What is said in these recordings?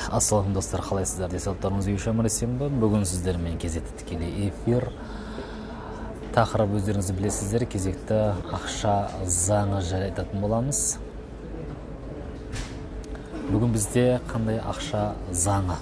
Ассалам достар, қалайсыздар? Денсаулықтарыңыз үй шамыр есенбі? Бүгін сіздермен кезекті тікелей эфир. Тақырып өздеріңіз білесіздер, кезекті ақша заңы жайлы айтатын боламыз. Бүгін бізде қандай ақша заңы?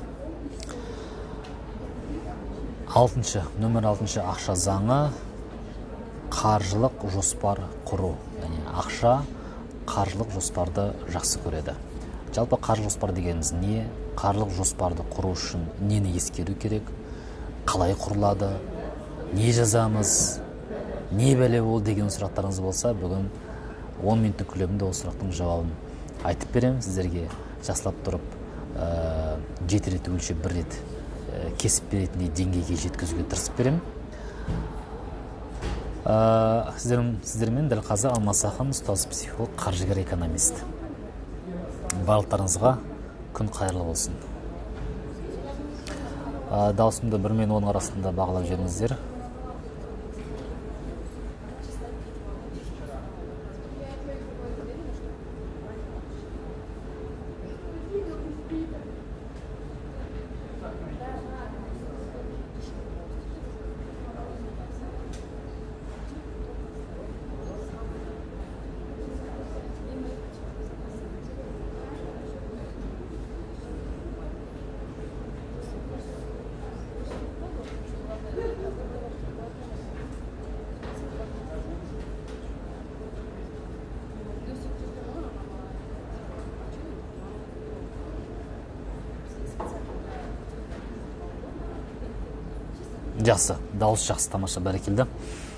Нөмір 6 ақша заңы қаржылық жоспар құру. Яғни ақша қаржылық жоспарды жақсы көреді. Жалпы қаржылық жоспар дегеніміз не? Қаржылық жоспарды құру үшін нені ескеру керек? Қалай құрылады? Не жазамыз? Не бәле ол деген сұрақтарыңыз болса, бүгін 10 минуттың көлемінде ол сұрақтың жауабын айтып беремін сіздерге. Жаслап тұрып, 7 рет өлшеп 1 рет кесіп беретіндей деңгейге жеткізуге тырысып беремін. Сіздермен дәл қазір Алмас Ақын, ұстаз психолог, қаржыгер экономист. Барлықтарыңызға күн қайырлы болсын. Даусымды 1 мен 10 арасында бағалап жүріңіздер. Жақсы, дауыс жақсы, тамаша, бәрекелді.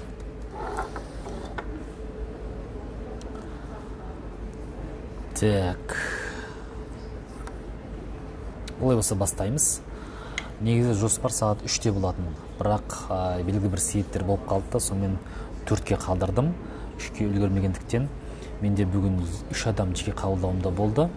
Так. Олай болса бастаймыз. Негізі жоспар сағат 3-те болатын. Бірақ белгілі бір себептер болып қалды, сонымен 4-ке қалдырдым. 3-ке үлгермегендіктен менде бүгін 3 адам жеке қабылдауымда болды.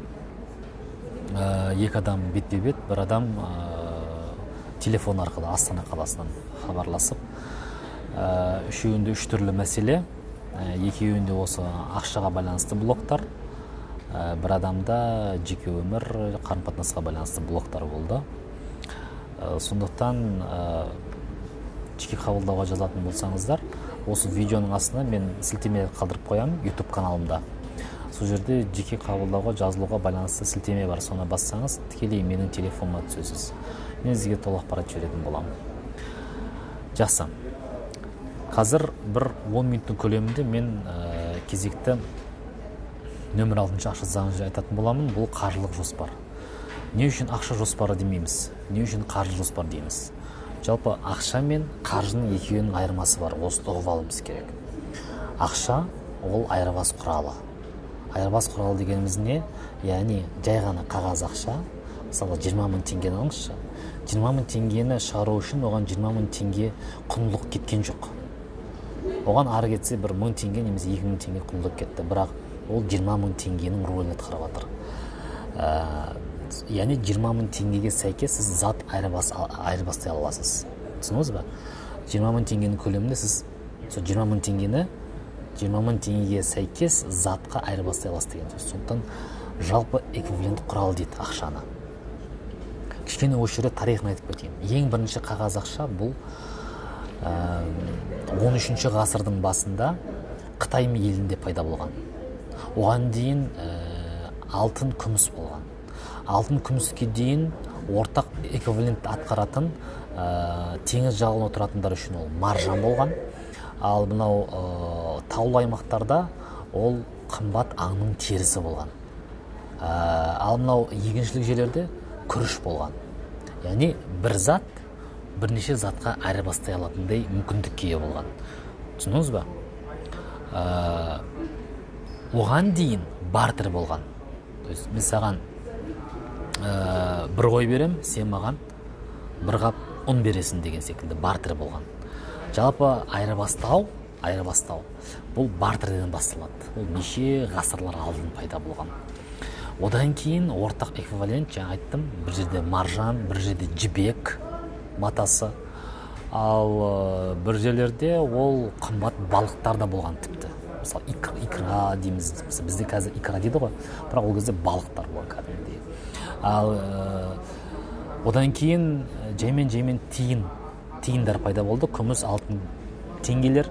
2 адам бетпе-бет, 1 адам телефон арқылы Астана қаласынан хабарласып. Үшеуінде 3 түрлі мәселе. Екеуінде осы ақшаға байланысты блоктар. 1 адамда жеке өмір, қарым-қатынасқа байланысты блоктар болды. Сондықтан жеке қабылдауға жазатын болсаңыздар, осы видеоның астына мен сілтеме қалдырып қоямын YouTube каналымда. Сол жерде жеке қабылдауға жазылуға байланысты сілтеме бар. Соны бассаңыз, тікелей менің телефоныма түсесіз. Мен сізге толық ақпарат жіберетін боламын. Жақсы. Қазір 10 минуттың көлемінде мен кезекті нөмір 6 ақша заңы жайлы айтатын боламын. Бұл қаржылық жоспар. Не үшін ақша жоспары демейміз? Не үшін қаржы жоспар дейміз? Жалпы ақша мен қаржының екеуінің айырмасы бар. Осы ұғып алуымыз керек. Ақша ол айырбас құралы. Айырбас құралы дегеніміз не? Яғни жай ғана қағаз ақша, мысалы 20 мың теңгені алыңызшы. 20 мың теңгені шығару үшін оған 20 мың теңге құндылық кеткен жоқ. Оған ары кетсе 1 мың теңге немесе 2 мың теңге құндылық кетті. Бірақ ол 20 мың теңгенің рөлін атқарып жатыр. Яғни 20 мың теңгеге сәйкес сіз зат айырбастай аласыз. Түсіндіңіз бе? 20 мың теңгенің көлемінде сіз 20 мың теңгені 20 мың теңгеге сәйкес затқа айырбастай аласыз деген сөз. Сондықтан жалпы эквивалент құрал дейді ақшаны. Кішкене осы жерде тарихын айтып кетейін. Ең бірінші қағаз ақша бұл 13 ғасырдың басында Қытай елінде пайда болған. Оған дейін алтын, күміс болған. Алтын, күміске дейін ортақ эквивалент атқаратын теңіз жағалауында отыратындар үшін ол маржан болған. Ал мынау таулы аймақтарда ол қымбат аңның терісі болған. Ал мынау егіншілік жерлерде күріш болған. Яғни бір зат бірнеше затқа айырбастай алатындай мүмкіндікке ие болған. Түсіндіңіз бе? Оған дейін бартер болған. Мен саған 1 қой берем, сен маған 1 қап ұн бересің деген секілді бартер болған. Жалпы айырбастау бұл бартерден басталады. Ол неше ғасырлар алдын пайда болған. Одан кейін ортақ эквивалент, жаңа айттым, бір жерде маржан, бір жерде жібек матасы. Ал бір жерлерде ол қымбат балықтар да болған тіпті. Мысалы икра дейміз, бізде қазір икра дейді ғой, бірақ ол кезде балықтар болған кәдімгідей. Ал Одан кейін жаймен тиындар пайда болды. Күміс, алтын теңгелер.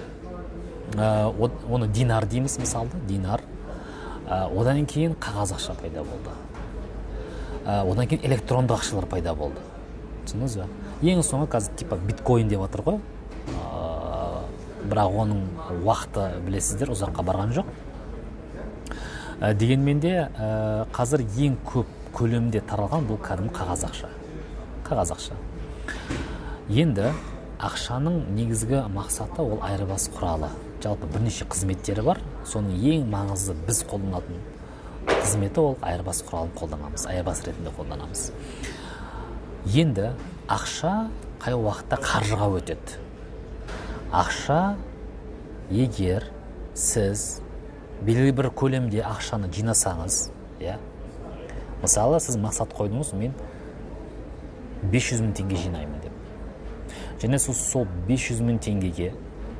Оны динар дейміз мысалы, динар. Одан кейін қағаз ақша пайда болды. Одан кейін электронды ақшалар пайда болды. Түсіндіңіз бе? Ең соңы қазір типа биткоин деп отыр ғой. Бірақ оның уақыты білесіздер, ұзаққа барған жоқ. Дегенмен де қазір ең көп көлемде таралған бұл кәдімгі қағаз ақша. Енді ақшаның негізгі мақсаты ол айырбас құралы. Жалпы бірнеше қызметтері бар. Соның ең маңызды біз қолданатын қызметі ол айырбас құралын қолданамыз, айырбас ретінде қолданамыз. Енді ақша қай уақытта қаржыға өтеді. Ақша, егер сіз белгілі бір көлемде ақшаны жинасаңыз, мысалы сіз мақсат қойдыңыз, мен 500 000 теңге жинаймын деп. Және сол 500 000 теңгеге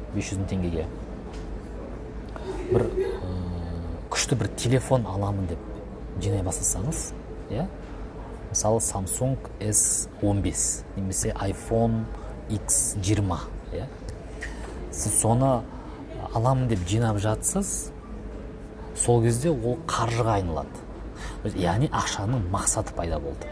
бір күшті бір телефон аламын деп жинай бастасаңыз, мысалы Samsung S15 немесе iPhone X20, сіз соны аламын деп жинап жатсыз, сол кезде ол қаржыға айналады. Яғни ақшаның мақсаты пайда болды.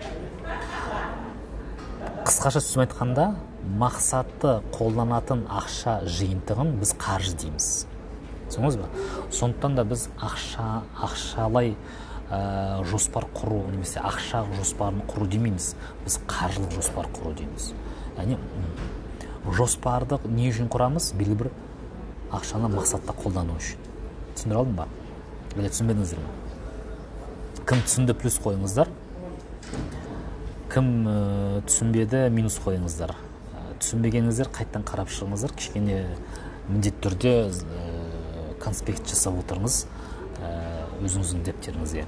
Қысқаша сөз айтқанда, мақсатты қолданатын ақша жиынтығын біз қаржы дейміз. Түсіндіңіз бе? Сондықтан да біз ақшалай жоспар құру немесе ақша жоспарын құру демейміз. Біз қаржылық жоспар құру дейміз. Яғни жоспарды не үшін құрамыз? Белгілі бір ақшаны мақсатта қолдану үшін. Түсіндіре алдым ба? Әлде түсінбедіңіздер ме? Кім түсінді, плюс қойыңыздар. Кім түсінбеді, минус қойыңыздар. Түсінбегеніңіздер қайттан қарап шығыңыздар. Кішкене міндетті түрде конспект жасап отырыңыз өзіңіздің дептеріңізге.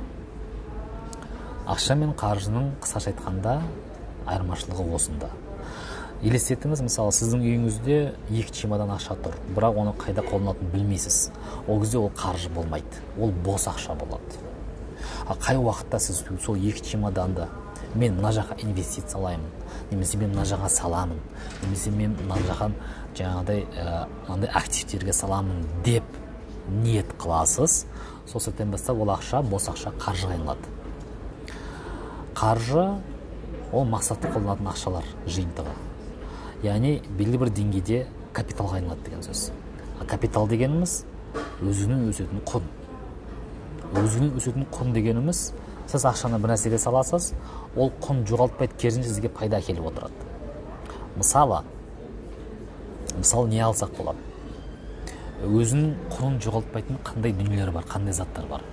Ақша мен қаржының қысқаша айтқанда айырмашылығы осында. Елестетіңіз, мысалы сіздің үйіңізде 2 чемодан ақша тұр, бірақ оны қайда қолданатынын білмейсіз. Ол кезде ол қаржы болмайды, ол бос ақша болады. Қай уақытта сіз сол 2 чемоданды мен мына жаққа инвестициялаймын, немесе мен мына жаққа саламын, немесе мен мына жаққа жаңағыдай активтерге саламын деп ниет қыласыз, сол сәттен бастап ол ақша, бос ақша қаржыға айналады. Қаржы ол мақсатты қолданатын ақшалар жиынтығы. Яғни белгілі бір деңгейде капиталға айналады деген сөз. Капитал дегеніміз өзінің өсетін құн. Өзінің өсетін құн дегеніміз, сіз ақшаны бір нәрсеге саласыз, ол құн жоғалтпайды, керісінше сізге пайда әкеліп отырады. Мысалы не алсақ болады? Өзінің құнын жоғалтпайтын қандай дүниелер бар, қандай заттар бар?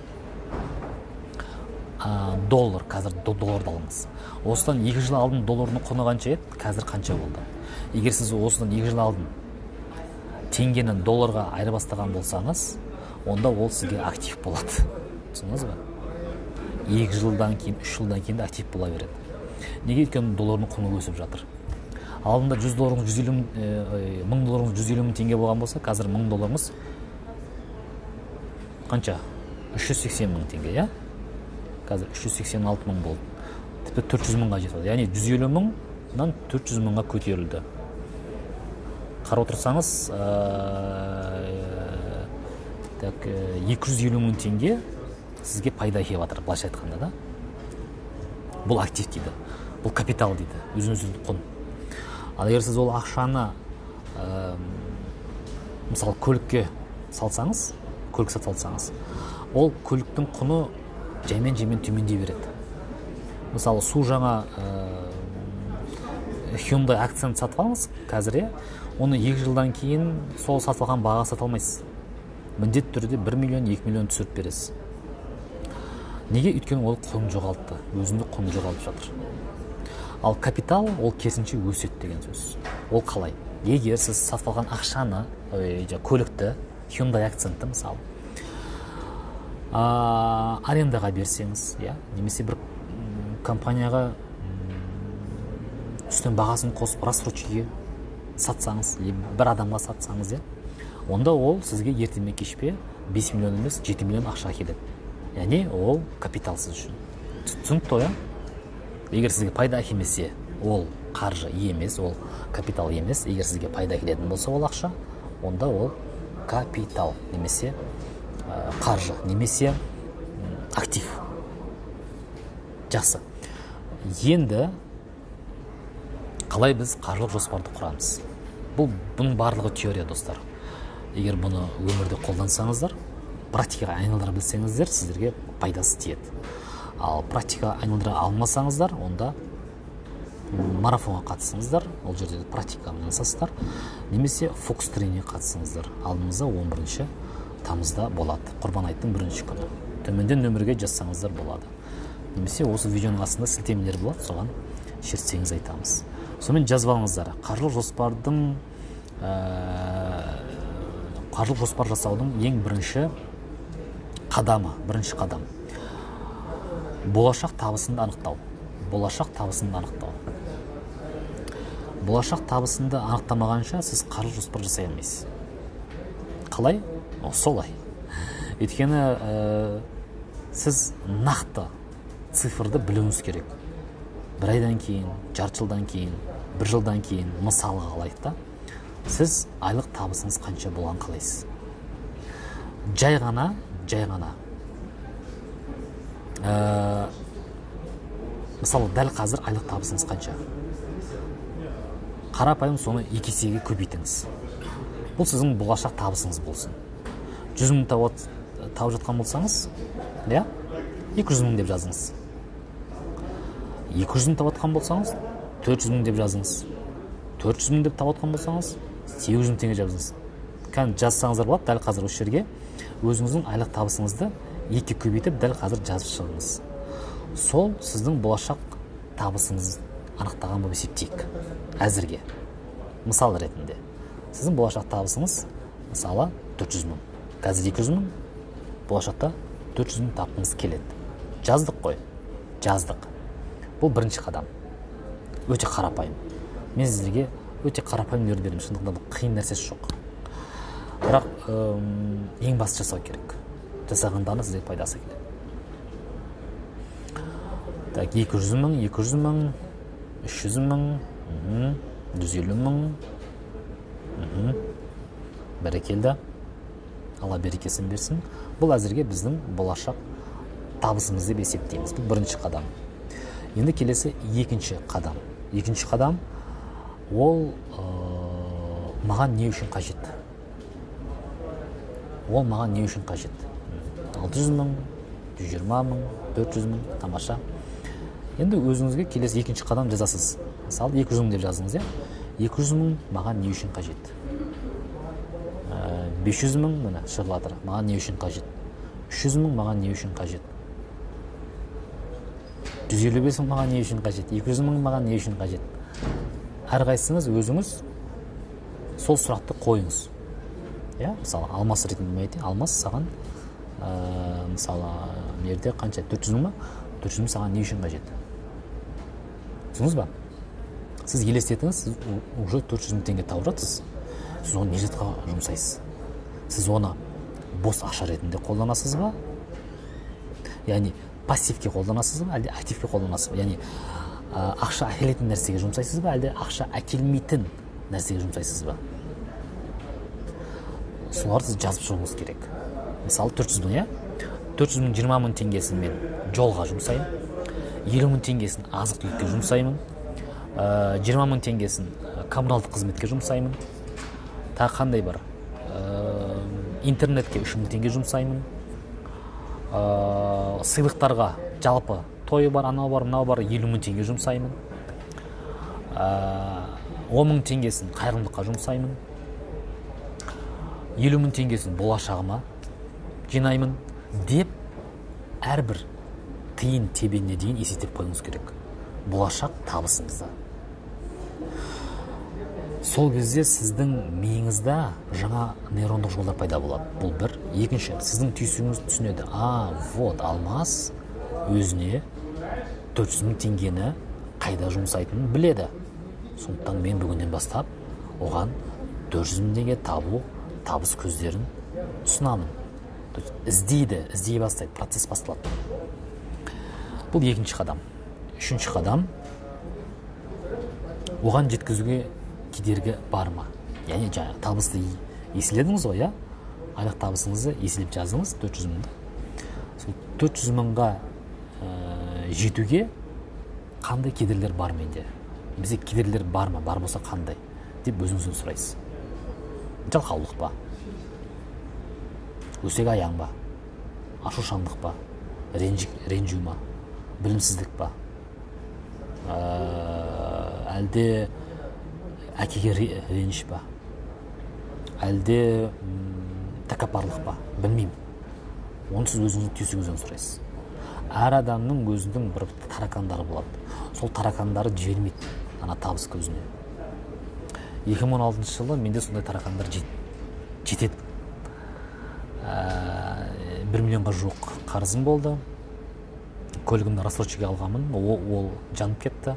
Доллар, қазір долларды алыңыз. Осыдан 2 жыл алдын доллардың құны қанша еді, қазір қанша болды? Егер сіз осыдан 2 жыл алдын теңгені долларға айырбастаған болсаңыз, онда ол сізге актив болады. Түсіндіңіз бе? 2 жылдан кейін, 3 жылдан кейін де актив бола береді. Неге? Өйткені доллардың құны өсіп жатыр. Алдында 1000 долларыңыз 1000 долларыңыз 150 000 теңге болған болса, қазір 1000 долларыңыз қанша? 380 000 теңге, Қазір 386 000 болды. Тіпті 400 000-ға жетті. Яғни 150 000-дан 400 000-ға көтерілді. Қарап отырсаңыз, 250 000 теңге сізге пайда әкеліп жатыр, былайша айтқанда да. Бұл актив дейді. Бұл капитал дейді. Өзін-өзі құн. Ал егер сіз ол ақшаны мысалы көлікке салсаңыз, ол көліктің құны жаймен төмендей береді. Мысалы су жаңа Hyundai Accent сатып алыңыз қазір, оны 2 жылдан кейін сол сатылған баға сата алмайсыз. Міндетті түрде 1 миллион, 2 миллион түсіріп бересіз. Неге? Өйткені ол құн жоғалтты, өзінде құн жоғалтып жатыр. Ал капитал ол керісінше өседі деген сөз. Ол қалай? Егер сіз сатып алған ақшаны, көлікті, Hyundai Accent'ті мысалы, арендаға берсеңіз, немесе бір компанияға үстін бағасын қосып рассрочкаға сатсаңыз, бір адамға сатсаңыз, онда ол сізге ертеме кешпе 5 миллион емес 7 миллион ақша келеді. Яғни ол капитал сіз үшін. Түсінікті ғой? егер сізге пайда әкелмесе, ол қаржы емес, ол капитал емес. Егер сізге пайда әкелетін болса ол ақша, онда ол капитал немесе қаржы немесе актив. Жақсы. Енді қалай біз қаржылық жоспарды құрамыз? Бұның барлығы теория, достар. Егер бұны өмірде қолдансаңыздар, практикаға айналдыра білсеңіздер, сіздерге пайдасы тиеді. Ал практикаға айналдыра алмасаңыздар, онда марафонға қатысыңыздар, ол жерде практикамен айналысасыздар, немесе фокус тренингіне қатысыңыздар. Алдымызда 11 тамызда болады, Құрбан айттың 1-ші күні. Төменде нөмірге жазсаңыздар болады. Немесе осы видеоның астында сілтемелер болады, соған шертсеңіз айтамыз. Сонымен жазып алыңыздар. Қаржылық жоспар жасаудың ең бірінші қадам. Болашақ табысынды анықтау. Болашақ табысынды анықтамағанша сіз қаржылық жоспар жасай алмайсыз. Қалай? Солай. Өйткені сіз нақты цифрды білуіңіз керек. Бір айдан кейін, жарты жылдан кейін, бір жылдан кейін, мысалға алайық та, сіз айлық табысыңыз қанша болған қалайсыз? Жай ғана мысалы, дәл қазір айлық табысыңыз қанша? Қарапайым соны 2 есеге көбейтіңіз. Бұл сіздің болашақ табысыңыз болсын. 100 мың тауып жатқан болсаңыз, 200 мың деп жазыңыз. 200 мың тауып жатқан болсаңыз, 400 мың деп жазыңыз. 400 мың деп тауып жатқан болсаңыз, 800 мың теңге жазыңыз. Жазсаңыздар болады, дәл қазір осы жерге өзіңіздің айлық табысыңызды 2 көбейтіп, дәл қазір жазып шығыңыз. Сол сіздің болашақ табысыңыз анықтаған болып есептейік. Әзірге. Мысал ретінде. Сіздің болашақ табысыңыз, мысалы, 400 мың. Қазір 200 мың, болашақта 400 мың тапқыңыз келеді. Жаздық қой? Жаздық. Бұл бірінші қадам. Өте қарапайым. Мен сіздерге өте қарапайым үйретіп беремін. Шындығында бұл қиын нәрсесі жоқ. Бірақ ең басты жасау керек. Жасағандағына сіздерге пайдасы келеді. 200 мың, 200 мың, 300 мың, 150 мың. Бәрекелді. Алла берекесін берсін. Бұл әзірге біздің болашақ табысымыз деп есептейміз. Бұл бірінші қадам. Енді келесі екінші қадам. Екінші қадам ол маған не үшін қажет? 600 мың, 120 мың, 400 мың, тамаша. Енді өзіңізге келесі екінші қадам жазасыз. Мысалы, 200 мың деп жазыңыз, 200 мың маған не үшін қажет? 500 мың міне шығып жатыр. Маған не үшін қажет? 300 мың маған не үшін қажет? 155 мың маған не үшін қажет? 200 мың маған не үшін қажет? Әрқайсыңыз өзіңіз сол сұрақты қойыңыз. Мысалы, Алмас ретінде айтайын. Алмас саған мысалы, мерде қанша? 400 мың ба? 400 мың саған не үшін қажет? Түсіңіз ба? Сіз елестетіңіз, сіз уже 400 мың теңге тауып жатсыз. Сіз оны не жаққа жұмсайсыз? Сіз оны бос ақша ретінде қолданасыз ба? Яғни пассивке қолданасыз ба, әлде активке қолданасыз ба? Яғни ақша әкелетін нәрсеге жұмсайсыз ба, әлде ақша әкелмейтін нәрсеге жұмсайсыз ба? Соларды сіз жазып шығуыңыз керек. Мысалы, 400 мың, 400 мың 20 мың теңгесін мен жолға жұмсаймын, 50 мың теңгесін азық-түлікке жұмсаймын, 20 мың теңгесін коммуналдық қызметке жұмсаймын, тағы қандай бар? Интернетке 3 мың теңге жұмсаймын, сыйлықтарға жалпы тойы бар, анау бар, мынау бар, 50 мың теңге жұмсаймын, 10 мың теңгесін қайырымдылыққа жұмсаймын, 50 мың теңгесін болашағыма жинаймын деп әрбір тиын тебеніне дейін есептеп қойыңыз керек. Болашақ табысыңызда. Сол кезде сіздің миыңызда жаңа нейрондық жолдар пайда болады. Бұл бір. Екінші, сіздің түйсігіңіз түсінеді. Вот, Алмас өзіне 400 мың теңгені қайда жұмсайтынын біледі. Сондықтан мен бүгіннен бастап оған 400 мың теңге табыс көздерін ұсынамын. Іздей бастайды, процесс басталады. Бұл екінші қадам. үшінші қадам, оған жеткізуге кедергі бар ма? Яғни табысты еселедіңіз ғой, айлық табысыңызды еселеп жаздыңыз 400 мыңды. Сол 400 мыңға жетуге қандай кедергілер бар менде? Бізде кедергілер бар ма? Бар болса қандай? Деп өзіңізден сұрайсыз. Жалқаулық па? Өсек аяң ба? Ашушаңдық па? Ренжу ма? Білімсіздік па? Әлде әкеге реніш па? Әлде тәкаппарлық па? Білмеймін. Оны сіз өзіңіздің түйсігіңізден сұрайсыз. Әр адамның өзінің бір таракандары болады. Сол таракандары жібермейді ана табыс көзіне. 2016 жылы менде сондай таракандар жетеді. 1 миллионға жуық қарызым болды. Көлігімді рассрочкаға алғанмын, ол жанып кетті.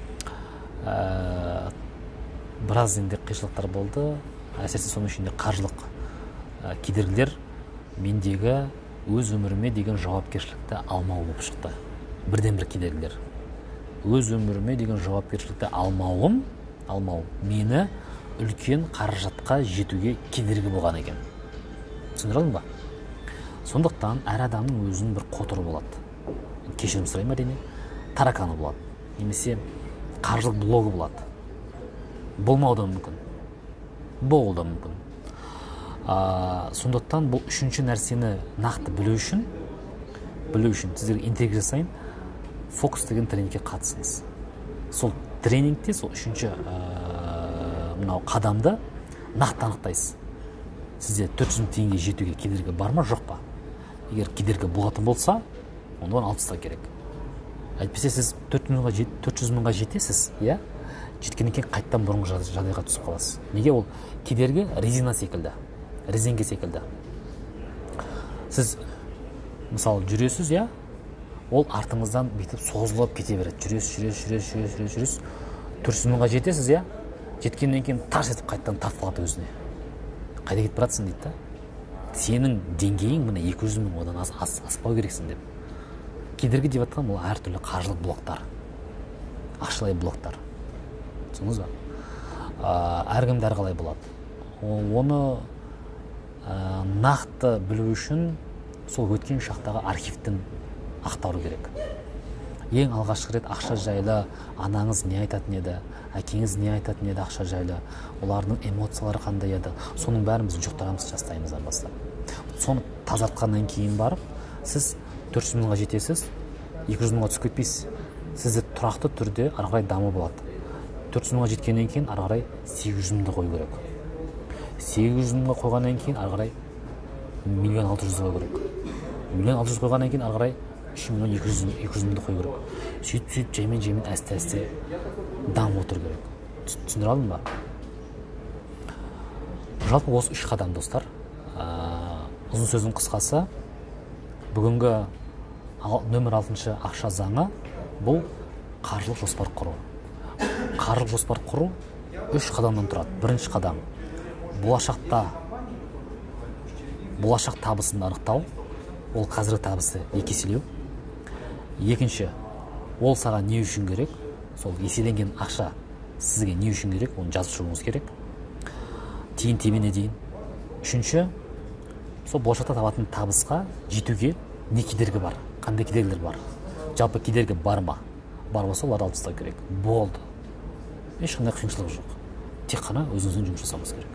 Біраз енді қиыншылықтар болды. Әсіресе соның ішінде қаржылық кедергілер мендегі өз өміріме деген жауапкершілікті алмау болып шықты. Бірден бір кедергілер. Өз өміріме деген жауапкершілікті алмау мені үлкен қаражатқа жетуге кедергі болған екен. Түсіндірдің ба? Сондықтан әр адамның өзінің бір қотыры болады. Кешірім сұраймын, әрине, тараканы болады. Немесе қаржылық блогы болады. Болмауы да мүмкін. Болуы да мүмкін. Сондықтан бұл үшінші нәрсені нақты білу үшін сіздерге интегр жасайын, фокус деген тренингке қатысыңыз. Сол тренингте сол үшінші қадамды нақты анықтайсыз. Сізде 400 мың теңге жетуге кедергі бар ма, жоқ па? Егер кедергі болатын болса, онда оны алып тастау керек. Әйтпесе сіз 400 мыңға жетесіз, жеткеннен кейін қайттан бұрынғы жағдайға түсіп қаласыз. Неге? Ол кедергі резеңке секілді. Сіз мысалы жүресіз, ол артыңыздан бүйтіп созылып кете береді. Жүресіз. 400 мыңға жетесіз, жеткеннен кейін тарс етіп қайттан тартып қалады өзіне. Қайда кетіп баратсың дейді да. Сенің деңгейің міне 200 мың, одан аспау керексің деп. Кедергі деп жатқан бұл әртүрлі қаржылық блоктар, ақшалай блоктар. Түсіндіңіз ба? Әркімде әрқалай болады. Оны нақты білу үшін сол өткен шақтағы архивтен ақтару керек. Ең алғашқы рет ақша жайлы анаңыз не айтатын еді, әкеңіз не айтатын еді ақша жайлы, олардың эмоциялары қандай еді, соның бәрін біз жұқтырамыз жастайымыздан бастап. Соны тазартқаннан кейін барып, сіз 400 мыңға жетесіз, 200 мыңға түсіп кетпейсіз. Сізде тұрақты түрде ары қарай даму болады. 400 мыңға жеткеннен кейін ары қарай 800 мыңды қою керек. 800 мыңға қойғаннан кейін ары қарай 1 600 қою керек. 1 600 қойғаннан кейін ары қарай 3 200 мыңды қою керек. Сөйтіп жаймен әсте дамып отыр керек. Түсіндіре алдым ба? Жалпы осы 3 қадам, достар. Ұзын сөздің қысқасы, бүгінгі нөмір 6 ақша заңы бұл қаржылық жоспар құру. Қаржылық жоспар құру 3 қадамнан тұрады. Бірінші қадам болашақ табысын анықтау, ол қазіргі табысты еселеу. Екінші, ол саған не үшін керек? Сол еселенген ақша сізге не үшін керек? Оны жазып шығуыңыз керек. Тиын тебеніне дейін. Үшінші, сол болашақта табатын табысқа жетуге не кедергі бар? Қандай кедергілер бар? Жалпы кедергі бар ма? Бар болса, оларды алып тастау керек. Болды. Ешқандай қиыншылық жоқ. Тек қана өзіңіздің жұмыс жасауыңыз керек.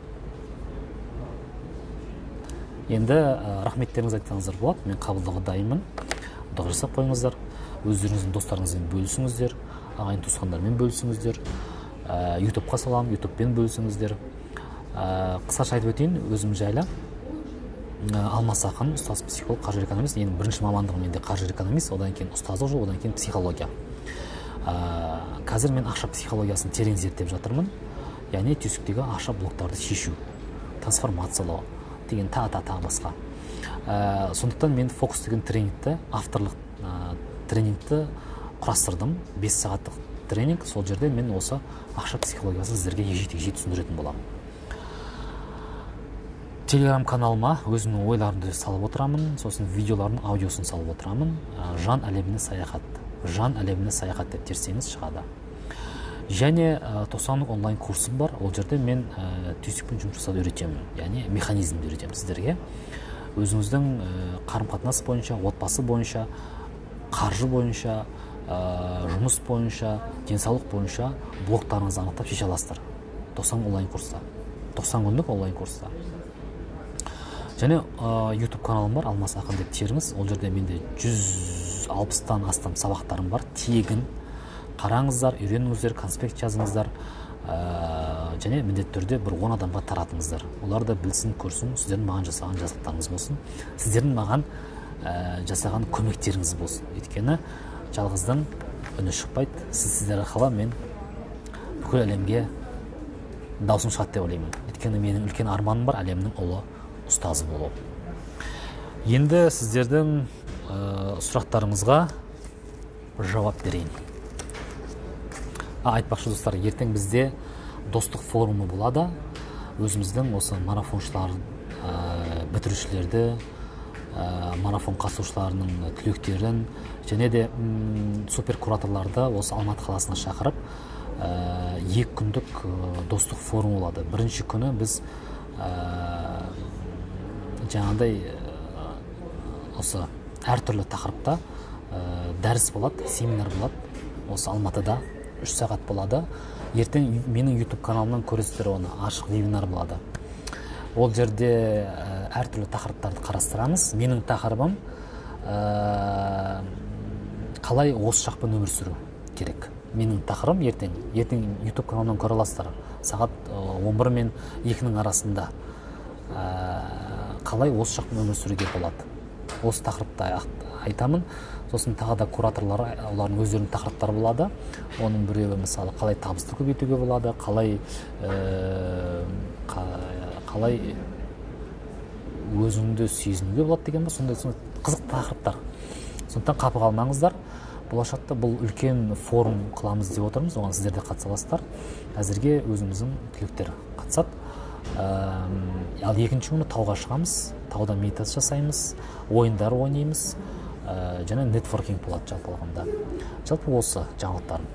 Енді рахметтеріңіз айтсаңыздар болады. Мен қабылдауға дайынмын. Дұға жасап қойыңыздар. Өздеріңіздің достарыңызбен бөлісіңіздер. Ағайын туысқандармен бөлісіңіздер. YouTube-қа саламын, YouTube-пен бөлісіңіздер. Қысқаша айтып өтейін өзім жайлы. Алмас Ақын, ұстаз психолог, қаржы экономист. Менің бірінші мамандығым менде қаржы экономист, одан кейін ұстаздық жол, одан кейін психология. Қазір мен ақша психологиясын терең зерттеп жатырмын. Яғни түйсіктегі ақша блоктарды шешу, трансформациялау деген тағы басқа. Сондықтан мен фокус деген тренингті, авторлық тренингті құрастырдым. 5 сағаттық тренинг. Сол жерде мен осы ақша психологиясын сіздерге егжей-тегжей түсіндіретін боламын. Телеграм каналыма өзімнің ойларымды салып отырамын, сосын видеолардың аудиосын салып отырамын. Жан әлеміне саяхат жан әлеміне саяхат деп терсеңіз шығады. Және 90 онлайн курсым бар. Ол жерде мен түйсікпен жұмыс жасауды үйретемін, яғни механизмді үйретемін сіздерге. Өзіңіздің қарым-қатынас бойынша, отбасы бойынша, қаржы бойынша, жұмыс бойынша, денсаулық бойынша блоктарыңызды анықтап шеше аласыздар. 90 онлайн курста, 90 күндік онлайн курста. Және YouTube каналым бар, Алмас Ақын деп теріңіз. Ол жерде менде 160-тан астам сабақтарым бар. Тегін қараңыздар, үйреніңіздер, конспект жазыңыздар, және міндетті түрде бір 10 адамға таратыңыздар. Олар да білсін, көрсін, сіздердің маған жасаған жазықтарыңыз болсын, сіздердің маған жасаған көмектеріңіз болсын. Өйткені жалғыздың үні шықпайды. Сіздер арқылы мен бүкіл әлемге даусым шығады деп ойлаймын. Өйткені менің үлкен арманым бар, әлемнің ұлы ұстазы болу. Енді сіздердің сұрақтарыңызға жауап берейін. Айтпақшы достар, ертең бізде достық форумы болады. Өзіміздің осы марафоншылар, бітірушілерді, марафон қатысушыларының түлектерін және де супер кураторларды осы Алматы қаласына шақырып 2 күндік достық форум болады. Бірінші күні біз жаңағыдай осы әртүрлі тақырыпта дәріс болады, семинар болады. Осы Алматыда 3 сағат болады. Ертең менің YouTube каналымнан көресіздер оны, ашық вебинар болады. Ол жерде әртүрлі тақырыптарды қарастырамыз. Менің тақырыбым қалай осы жақпен өмір сүру керек. Менің тақырыбым ертең YouTube каналымнан көре аласыздар. Сағат 11 мен 2-нің арасында қалай осы жақпен өмір сүруге болады. Осы тақырыпта айтамын. Сосын тағы да кураторлар, олардың өздерінің тақырыптары болады. Оның біреуі мысалы қалай табысты көбейтуге болады, қалай өзіңді сезінуге болады деген ба, сондай қызық тақырыптар. Сондықтан қапы қалмаңыздар. Болашақта бұл үлкен форум қыламыз деп отырмыз, оған сіздер де қатыса аласыздар. Әзірге өзіміздің түлектер қатысады. Ал екінші күні тауға шығамыз, тауда медитация жасаймыз, ойындар ойнаймыз. Және нетворкинг болады жалпы алғанда. Жалпы осы жаңалықтарым.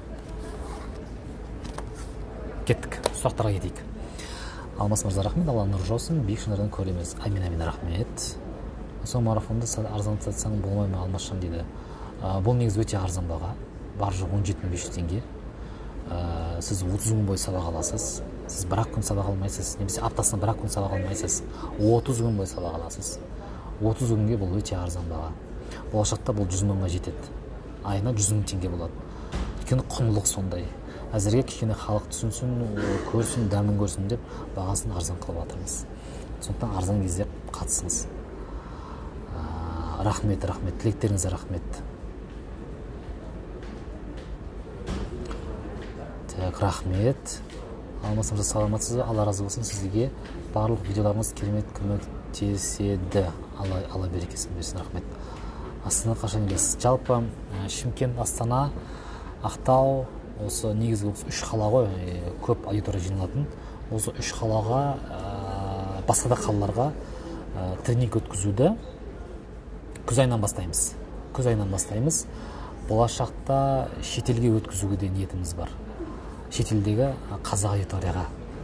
Кеттік, сұрақтарға кетейік. Алмас мырза, рахмет, Алла нұр жаусын, биік шыңдардан көреміз. Амин, рахмет. Сол марафонды арзандатсаң болмай ма, Алмасжан дейді. Бұл негізі өте арзан баға. Бар жоқ 17.500 теңге. Сіз 30 күн бойы сабақ аласыз. Сіз 1 күн сабақ алмайсыз, немесе аптасына 1 күн сабақ алмайсыз. 30 күн бойы сабақ аласыз. 30 күнге бұл өте арзан баға. Болашақта бұл 100 мыңға жетеді. Айына 100 мың теңге болады. Өйткені құндылық сондай. Әзірге кішкене халық түсінсін, көрсін, дәмін көрсін деп бағасын арзан қылып жатырмыз. Сондықтан арзан кезде қатысыңыз. Рахмет, тілектеріңізге рахмет. Рахмет. Алмас мырза, саламатсыз, Алла разы болсын, сізге барлық видеоларыңыз керемет көмектеседі. Алла берекесін берсін, рахмет. Астана қашан келесіз? Жалпы Шымкент, Астана, Ақтау, осы негізгі 3 қала ғой, көп аудитория жиналатын. Осы 3 қалаға, басқа да қалаларға тренинг өткізуді күз айынан бастаймыз. Болашақта шетелге өткізуге де ниетіміз бар. Шетелдегі қазақ аудиторияға.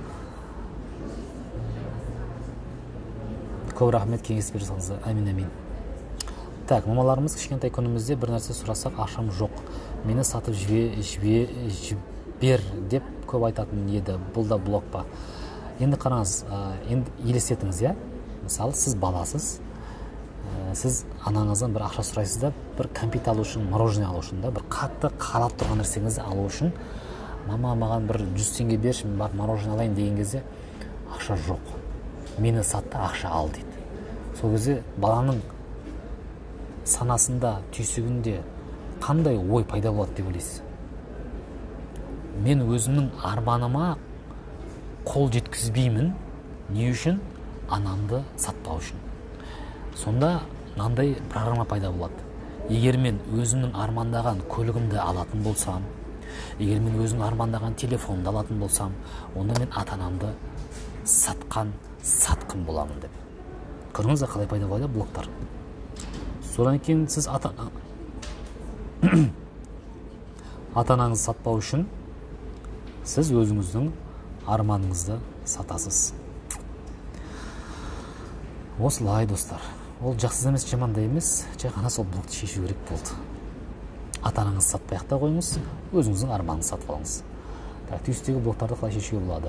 Көп рахмет, кеңес берсеңіз. Амин. Так, мамаларымыз кішкентай күнімізде бір нәрсе сұрасақ, ақшам жоқ, мені сатып жібер деп көп айтатын еді. Бұл да блог па? Енді қараңыз, енді елестетіңіз, иә? Мысалы, сіз баласыз, сіз анаңыздан бір ақша сұрайсыз да, бір кәмпит алу үшін, мороженое алу үшін, бір қатты қалап тұрған нәрсеңізді алу үшін, мама маған бір 100 теңге берші, мен барып мороженое алайын деген кезде, ақша жоқ. Мені сатты, ақша ал дейді. Сол кезде баланың санасында, түйсігінде қандай ой пайда болады деп ойлайсыз? Мен өзімнің арманыма қол жеткізбеймін. Не үшін? Анамды сатпау үшін. Сонда мынандай программа пайда болады. Егер мен өзімнің армандаған көлігімді алатын болсам, егер мен өзімнің армандаған телефонымды алатын болсам, онда мен ата-анамды сатқын боламын деп. Көріңіз, қалай пайда болады блоктар. Содан кейін сіз ата анаңызды сатпау үшін сіз өзіңіздің арманыңызды сатасыз. Осылай, достар. Ол жақсы емес, жаман да емес, жай ғана сол блокты шешу керек болды. Ата анаңызды сатпай ақ та қойыңыз, өзіңіздің арманыңызды сатып алыңыз. Түйістегі блоктарды қалай шешуге болады?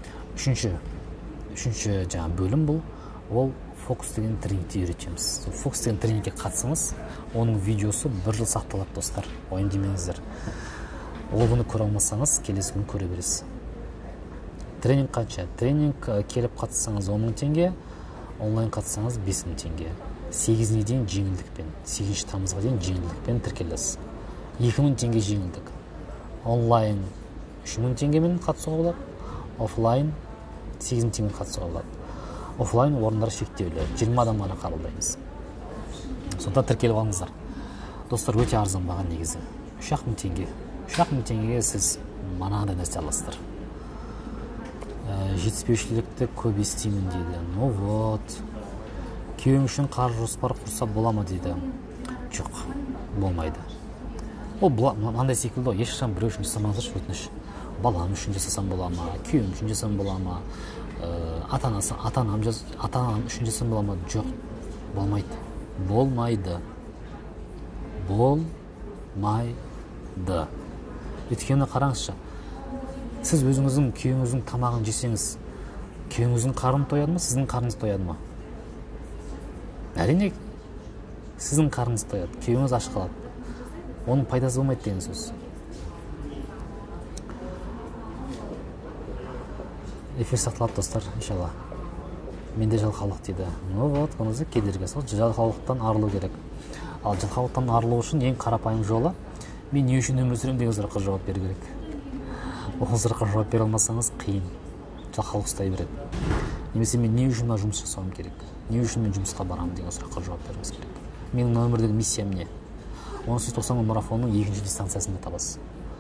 Үшінші жаңа бөлім бұл. Ол фокус деген тренингті үйретеміз. Фокус деген тренингке қатысыңыз. Оның видеосы 1 жыл сақталады, достар. Уайымдамаңыздар. Ол күні көре алмасаңыз, келесі күні көре бересіз. Тренинг қанша? Тренинг келіп қатыссаңыз 10 000 теңге, онлайн қатыссаңыз 5 000 теңге. 8-ге дейін жеңілдікпен, 8 тамызға дейін жеңілдікпен тіркелесіз. 2 000 теңге жеңілдік. Онлайн 3 000 теңгемен қатысуға болады, офлайн 8 000 теңгемен қатысуға болады. Офлайн орындар шектеулі, 20 адам ғана қабылдаймыз. Сонда тіркеліп алыңыздар. Достар, өте арзан баға негізі. 3 000 теңге. 3 000 теңгеге сіз мынандай нәрсе аласыздар. Жетіспеушілікті көп естимін дейді. Ну вот. Күйеуің үшін қаржы жоспар құрса бола ма дейді. Жоқ, болмайды. Ол мынандай секілді ғой, ешқашан біреу үшін жасамаңыздаршы, өтініш. Балам үшін жасасам бола ма, күйеуім үшін жасасам бола ма, ата-анам үшін жасасам бола ма? Жоқ, болмайды. Болмайды. Өйткені қараңызшы, сіз өзіңіздің күйеуіңіздің тамағын жесеңіз, күйеуіңіздің қарны тояды ма, сіздің қарныңыз тояды ма? Әрине, сіздің қарныңыз тояды, күйеуіңіз аш қалады. Оның пайдасы болмайды деген сөз. Эфир сақталады, достар, иншалла. Менде жалқаулық дейді. Ну вот, бұнызы кедергі. Сол жалқаулықтан арылу керек. Ал жалқаулықтан арылу үшін ең қарапайым жолы, мен не үшін өмір сүремін деген сұраққа жауап беру керек. Ол сұраққа жауап бере алмасаңыз қиын. Жалқаулық ұстай береді. Немесе мен не үшін жұмыс жасауым керек? Не үшін мен жұмысқа барамын деген сұраққа жауап беруіңіз керек. Менің өмірдегі миссиям не? Оны сіз 90 марафонның 2-ші дистанциясында табасыз.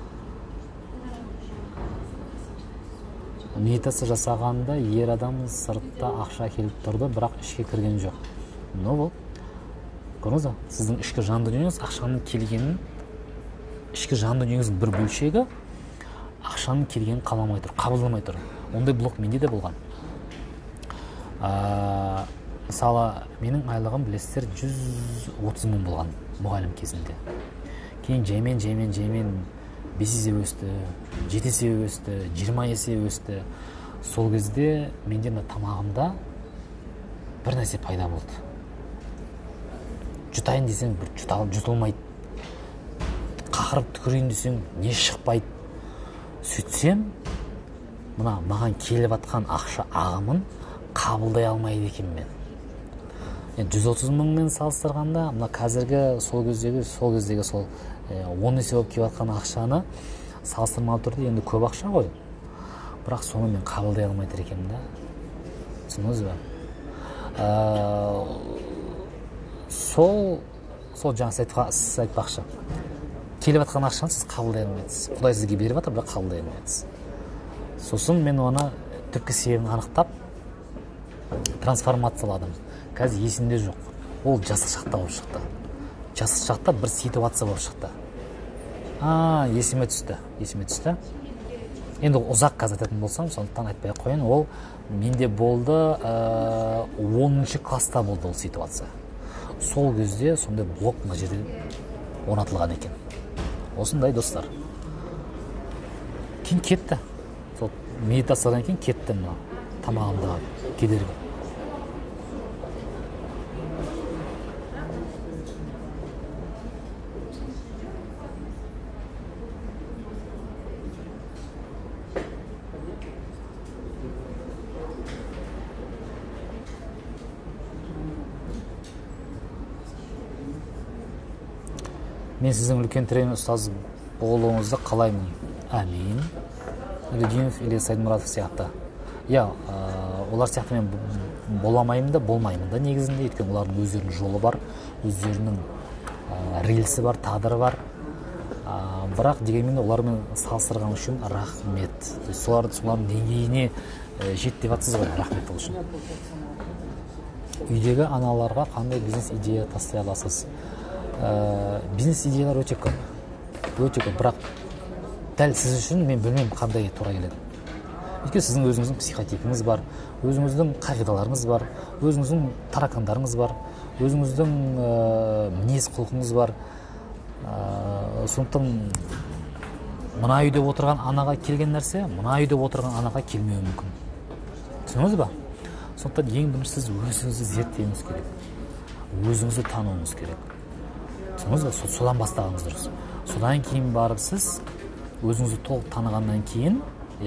Медитация жасағанда ер адам сыртта ақша келіп тұрды, бірақ ішке кірген жоқ. Ну бол. Көрдіңіз ба? Сіздің ішкі жан дүниеңіз ақшаның келгенін, ішкі жан дүниеңіздің бір бөлшегі ақшаның келгенін қаламай тұр, қабылдамай тұр. Ондай блок менде де болған. Мысалы, менің айлығым білесіздер 130 000 болған мұғалім кезінде. Кейін жаймен 5 есе өсті, 7 есе өсті, 20 есе өсті. Сол кезде менде тамағымда бір нәрсе пайда болды. Жұтайын десең, бір жұтылмайды. Қақырып түкірейін десең, не шықпайды. Сөйтсем, маған келіп атқан ақша ағымын қабылдай алмайды екен мен. 130 000-мен салыстырғанда, қазіргі сол кездегі 10 есе болып келіп атқан ақшаны салыстырмалы түрде енді көп ақша ғой. Бірақ соны мен қабылдай алмайды екенмін да. Түсіндіңіз бе? Сол жаңа сіз айтпақшы. Келіп атқан ақшаны сіз қабылдай алмайсыз. Құдай сізге беріп атыр, бірақ қабылдай алмайсыз. Сосын мен оны түпкі себебін анықтап трансформацияладым. Қазір есімде жоқ. Ол жастық шақта болып шықты. Жастық шақта бір ситуация болып шықты. Есіме түсті. Енді ұзақ қазір айтатын болсам, сондықтан айтпай қояйын. Ол менде болды, 10-ші класста болды ол ситуация. Сол кезде сондай блок мына жерде орнатылған екен. Осындай, достар. Кейін кетті. Сол медитациядан кейін кетті мына тамағымдағы кедергі. Мен сіздің үлкен тренер ұстаз болуыңызды қалаймын. Әмин. Людинов или Сайдмуратов сияқты. Олар сияқты мен боламаймын да, болмаймын да негізінде. Өйткені олардың өздерінің жолы бар, өздерінің рельсі бар, тағдыры бар. Бірақ дегенмен олармен салыстырған үшін рахмет. Солардың деңгейіне жет деп атсыз ғой, рахмет ол үшін. Үйдегі аналарға қандай бизнес идея тастай аласыз? Бизнес идеялар өте көп, бірақ дәл сіз үшін мен білмеймін қандай тура келеді. Өйткені сіздің өзіңіздің психотипіңіз бар, өзіңіздің қағидаларыңыз бар, өзіңіздің таракандарыңыз бар, өзіңіздің мінез құлқыңыз бар. Сондықтан мына үйде отырған анаға келген нәрсе мына үйде отырған анаға келмеуі мүмкін. Түсіндіңіз ба? Сондықтан ең бірінші сіз өзіңізді зерттеуіңіз керек, өзіңізді тануыңыз керек. Түсіндіңіз ба? Содан бастағаныңыз дұрыс. Содан кейін барып сіз өзіңізді толық танығаннан кейін,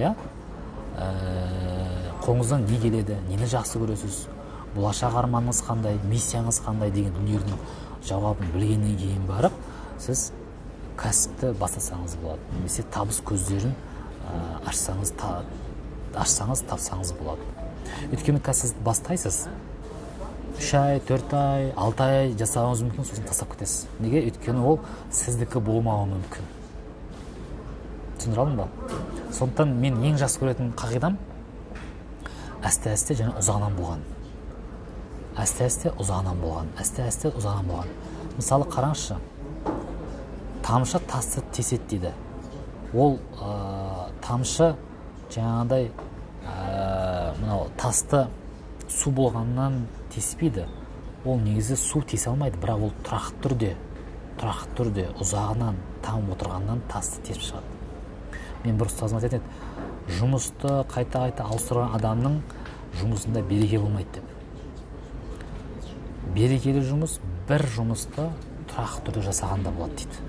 қолыңыздан не келеді, нені жақсы көресіз, болашақ арманыңыз қандай, миссияңыз қандай деген дүниелердің жауабын білгеннен кейін барып, сіз кәсіпті бастасаңыз болады. Немесе табыс көздерін ашсаңыз, тапсаңыз болады. Өйткені кәсіпті бастайсыз, 3 ай, 4 ай, 6 ай жасауыңыз мүмкін, сосын тастап кетесіз. Неге? Өйткені ол сіздікі болмауы мүмкін. Түсіндіре алдым ба? Сондықтан мен ең жақсы көретін қағидам әсте-әсте және ұзағынан болған. Әсте-әсте ұзағынан болған. Мысалы қараңызшы, тамшы тасты тесет дейді. Ол тамшы жаңағыдай мынау тасты су болғаннан теспейді. Ол негізі су тесе алмайды, бірақ ол тұрақты түрде ұзағынан тамып отырғаннан тасты тесіп шығады. Мен бір ұстазым айтатын еді, жұмысты қайта ауыстырған адамның жұмысында береке болмайды деп. Берекелі жұмыс бір жұмысты тұрақты түрде жасағанда болады дейді.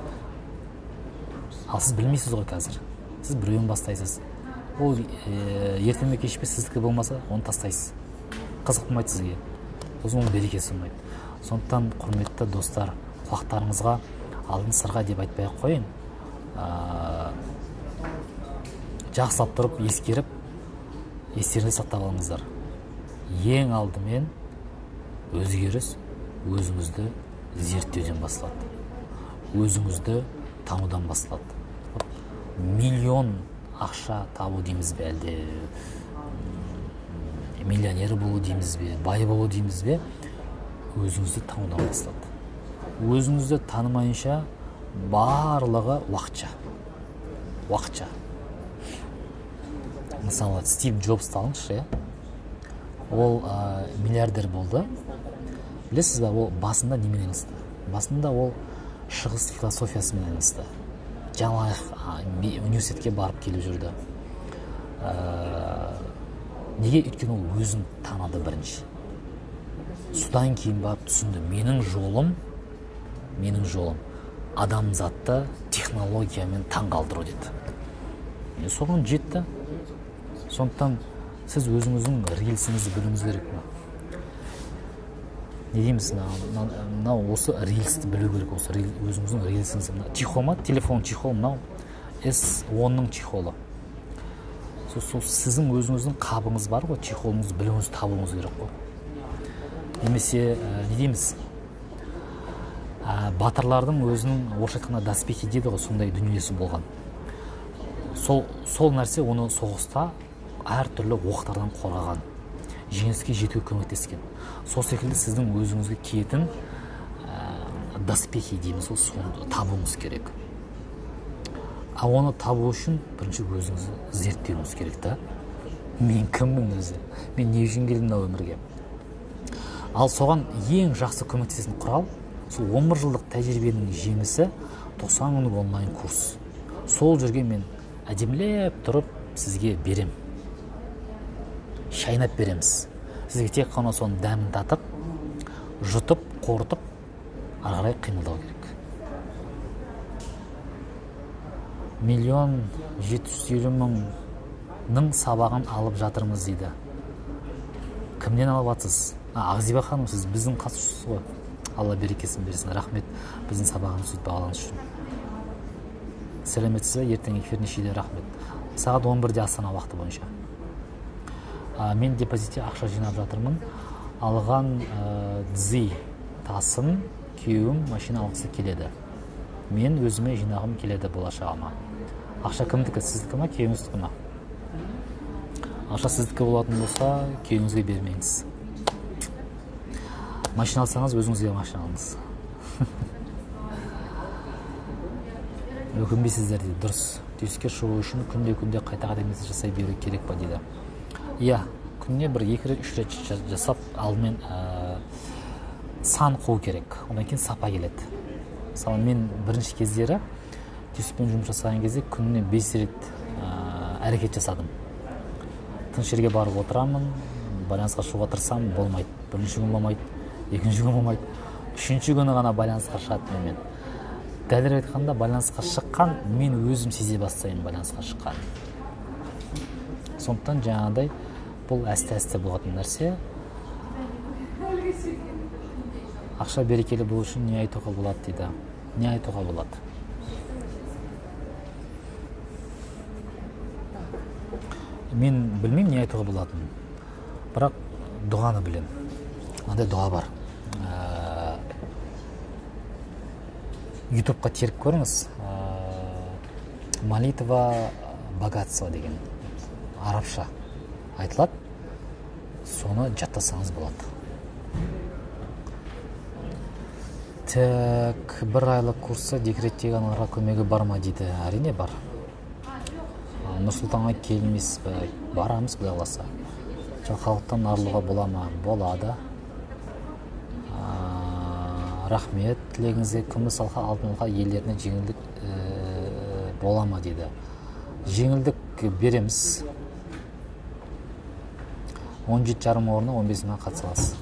Ал сіз білмейсіз ғой қазір. Сіз біреуін бастайсыз. Ол ертең ме кеш пе сіздікі болмаса, оны тастайсыз. Қызық болмайды сізге. Сосын оның берекесі болмайды. Сондықтан құрметті достар, құлақтарыңызға алтын сырға деп айтпай-ақ қойын. Жақсылап тұрып, ескеріп, естеріңізде сақтап алыңыздар. Ең алдымен өзгеріс өзіңізді зерттеуден басталады. Өзіңізді танудан басталады. Миллион ақша табу дейміз бе, әлде миллионер болу дейміз бе, бай болу дейміз бе, өзіңізді танудан басталады. Өзіңізді танымайынша барлығы уақытша. Мысалы, Стив Джобсты алыңызшы, ол миллиардер болды. Білесіз бе, ол басында немен айналысты? Басында ол шығыс философиясымен айналысты. Жаңалық университетке барып келіп жүрді. Неге? Өйткені ол өзін таныды бірінші. Содан кейін барып түсінді, менің жолым адамзатты технологиямен таңғалдыру деді. Соған жетті. Сондықтан сіз өзіңіздің рельсіңізді білуіңіз керек ме? Не дейміз? Осы рельсті білу керек. Осы өзіңіздің рельсіңізді. Чехол ма? Телефон чехол. S10-ның чехолы. Сіздің өзіңіздің қабыңыз бар ғой, чехолыңызды білуіңіз, табуыңыз керек қой. Немесе не дейміз? Батырлардың өзінің орысша айтқанда доспехи дейді ғой, сондай дүниесі болған. Сол нәрсе оны соғыста әртүрлі оқтардан қорғаған, жеңіске жетуге көмектескен. Сол секілді сіздің өзіңізге киетін доспехи дейміз, соны табуыңыз керек. Оны табу үшін бірінші өзіңізді зерттеуіңіз керек та. Мен кіммін өзі? Мен не үшін келдім мына өмірге? Ал соған ең жақсы көмектесетін құрал, сол 11 жылдық тәжірибенің жемісі 90 күндік онлайн курс. Сол жерге мен әдемілеп тұрып сізге берем. Шайнап береміз. Сізге тек қана соның дәмін татып, жұтып, қорытып, ары қарай қимылдау керек. 1.750.000-ның сабағын алып жатырмыз дейді. Кімнен алып жатсыз? Ағзиба ханым, сіз біздің қатысушысыз ғой. Алла берекесін берсін. Рахмет біздің сабағын сөйтіп бағалаңыз үшін. Сәлеметсіз бе? Ертең эфир нешеде? Рахмет. Сағат 11-де Астана уақыты бойынша. Мен депозитте ақша жинап жатырмын. Алған дзи тасын күйеуім машина алғысы келеді. Мен өзіме жинағым келеді болашағыма. Ақша кімдікі? Сіздікі ма, күйеуіңіздікі ма? Ақша сіздікі болатын болса, күйеуіңізге бермеңіз. Машина алсаңыз, өзіңізге машина алыңыз. өкінбейсіздер дейді. Дұрыс. Түйіске шығу үшін күнде қайта нәрсе жасай беру керек па дейді. Иә, күніне бір 2 рет 3 рет жасап алдымен сан қуу керек, одан кейін сапа келеді. Мысалы мен бірінші кездері түйіспен жұмыс жасаған кезде күніне 5 рет әрекет жасадым. Тыныш жерге барып отырамын, байланысқа шығуға тырысамын, болмайды. Бірінші күн болмайды, екінші күн болмайды, үшінші күні ғана байланысқа шығады мен. Дәлірек айтқанда байланысқа шыққан мен өзім сезе бастаймын байланысқа шыққан. Сондықтан жаңағыдай бұл әсте болатын нәрсе. Ақша берекелі болу үшін не айтуға болады дейді. Не айтуға болады? Мен білмеймін не айтуға болатынын. Бірақ дұғаны білем. Андай дұға бар. Ютубқа теріп көріңіз. Молитва богатства деген арабша айтылады. Соны жаттасаңыз болады. Так, 1 айлық курсы декреттегі аналарға көмегі бар ма дейді. Әрине бар. Нұрсұлтанға келмес бе? Барамыз Құдай қаласа. Жалқаулықтан арылуға бола ма? Болады. Рахмет. Тілегіңізге күміс алқа, алтын алқа иелеріне жеңілдік бола ма дейді. Жеңілдік береміз. 17,5 орны 15-ңа қатыса аласыз.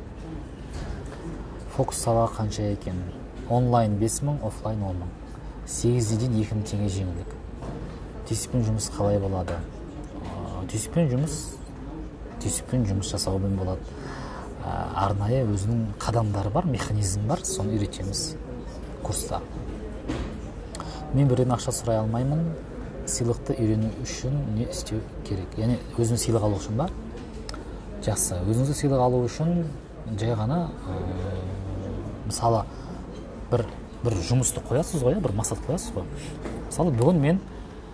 Фокус сабағы қанша екен? Онлайн 5.000, офлайн 10.000. 8-ден 2.000 теңге жеңілдік. Түйіспен жұмыс қалай болады? Түйіспен жұмыс жасаумен болады. Арнайы өзінің қадамдары бар, механизм бар, соны үйретеміз курста. Мен бірден ақша сұрай алмаймын. Сыйлықты үйрену үшін не істеу керек? Яғни өзім сыйлық алу үшін ба? Жақсы. Өзіңізді сыйлық алу үшін жай ғана мысалы бір жұмысты қоясыз ғой, бір мақсат қоясыз ғой. Мысалы бүгін мен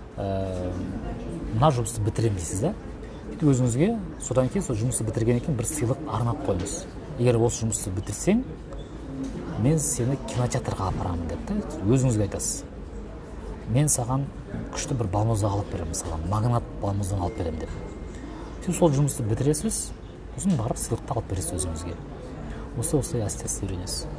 мына жұмысты бітіремін дейсіз да. Өзіңізге содан кейін сол жұмысты бітіргеннен кейін бір сыйлық арнап қойыңыз. Егер осы жұмысты бітірсең, мен сені кинотеатрға апарамын деп та, өзіңізге айтасыз. Мен саған күшті бір балмұздақ алып беремін, саған магнат балмұздақ алып беремін деп. Сіз сол жұмысты бітіресіз, сосын барып сыйлықты алып бересіз өзіңізге. Осылай әсте үйренесіз.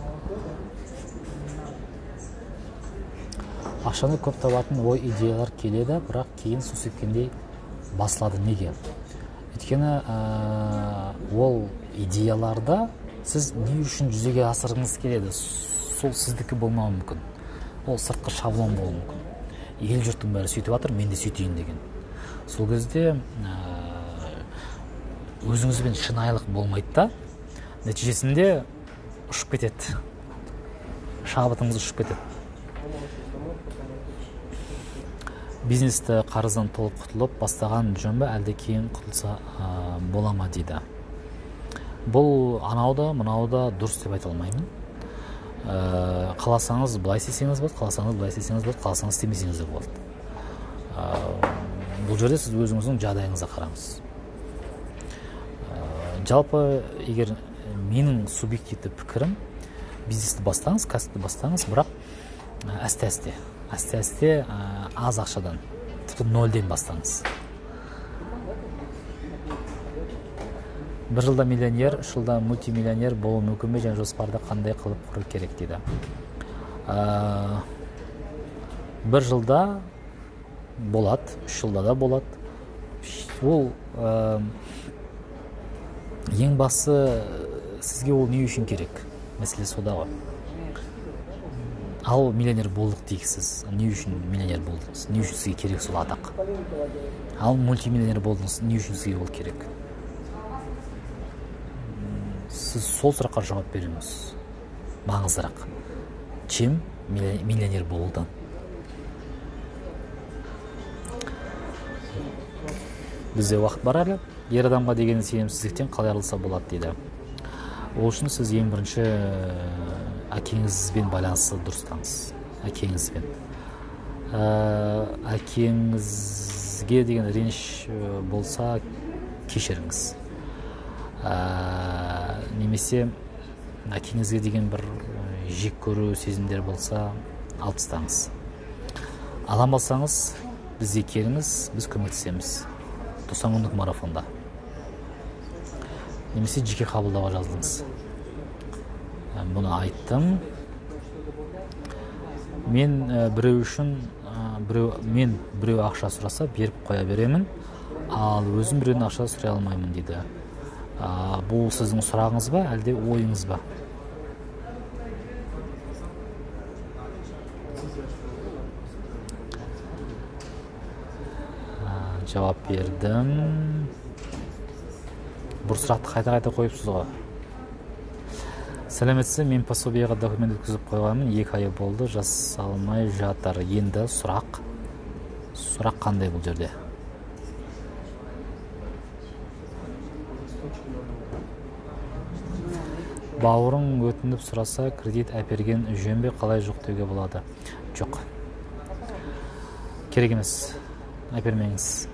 Ақшаны көп табатын ой идеялар келеді, бірақ кейін су сепкендей басылады. Неге? Өйткені ол идеяларда сіз не үшін жүзеге асырғыңыз келеді? Сол сіздікі болмауы мүмкін. Ол сыртқы шаблон болуы мүмкін. Ел жұрттың бәрі сөйтіп жатыр, мен де сөйтейін деген. Сол кезде өзіңізбен шынайылық болмайды да, нәтижесінде ұшып кетеді. Шабытыңыз ұшып кетеді. Бизнесті қарыздан толық құтылып бастаған жөн бе, әлде кейін құтылса бола ма дейді. Бұл анауда, мұнауда дұрыс деп айта алмаймын. Қаласаңыз былай істесеңіз болады, қаласаңыз былай істесеңіз болады, қаласаңыз істемесеңіз де болады. Бұл жерде сіз өзіңіздің жағдайыңызға қараңыз. Жалпы, егер менің субъективті пікірім, бизнесті бастаңыз, кәсіпті бастаңыз, бірақ әсте аз ақшадан, тіпті 0-ден бастаңыз. 1 жылда миллионер, 3 жылда мультимиллионер болу мүмкін бе, және жоспарды қандай қылып құру керек дейді. 1 жылда болады, 3 жылда да болады. Ол ең басы сізге ол не үшін керек? Мәселе сода ғой. Ал миллионер болдық дейсіз. Не үшін миллионер болдыңыз? Не үшін сізге керек сол атақ? Ал мультимиллионер болдыңыз, не үшін сізге ол керек? Сіз сол сұраққа жауап беріңіз. Маңыздырақ. Чем миллионер болдың? Бізде уақыт бар әлі. Ер адамға деген сенімсіздіктен қалай арылса болады дейді. Ол үшін сіз ең бірінші әкеңізбен байланысты дұрыстаңыз. Әкеңізбен. Әкеңізге деген реніш болса кешіріңіз. Немесе әкеңізге деген бір жек көру сезімдер болса алып тастаңыз. Адам болсаңыз, бізге келіңіз, біз көмектесеміз. 90 күндік марафонда. Немесе жеке қабылдауға жазылыңыз. Бұны айттым. Мен біреу ақша сұраса беріп қоя беремін, ал өзім біреудің ақша сұрай алмаймын дейді. Бұл сіздің сұрағыңыз ба, әлде ойыңыз ба? Жауап бердім. Бір сұрақты қайта қойыпсыз ғой. Сәлеметсіз, мен пособияға документ өткізіп қойғанмын, 2 ай болды, жасалмай жатыр. Енді сұрақ қандай бұл жерде? Бауырың өтініп сұраса, кредит әперген жөн бе, қалай жоқ деуге болады? Жоқ. Керек емес. Әпермеңіз.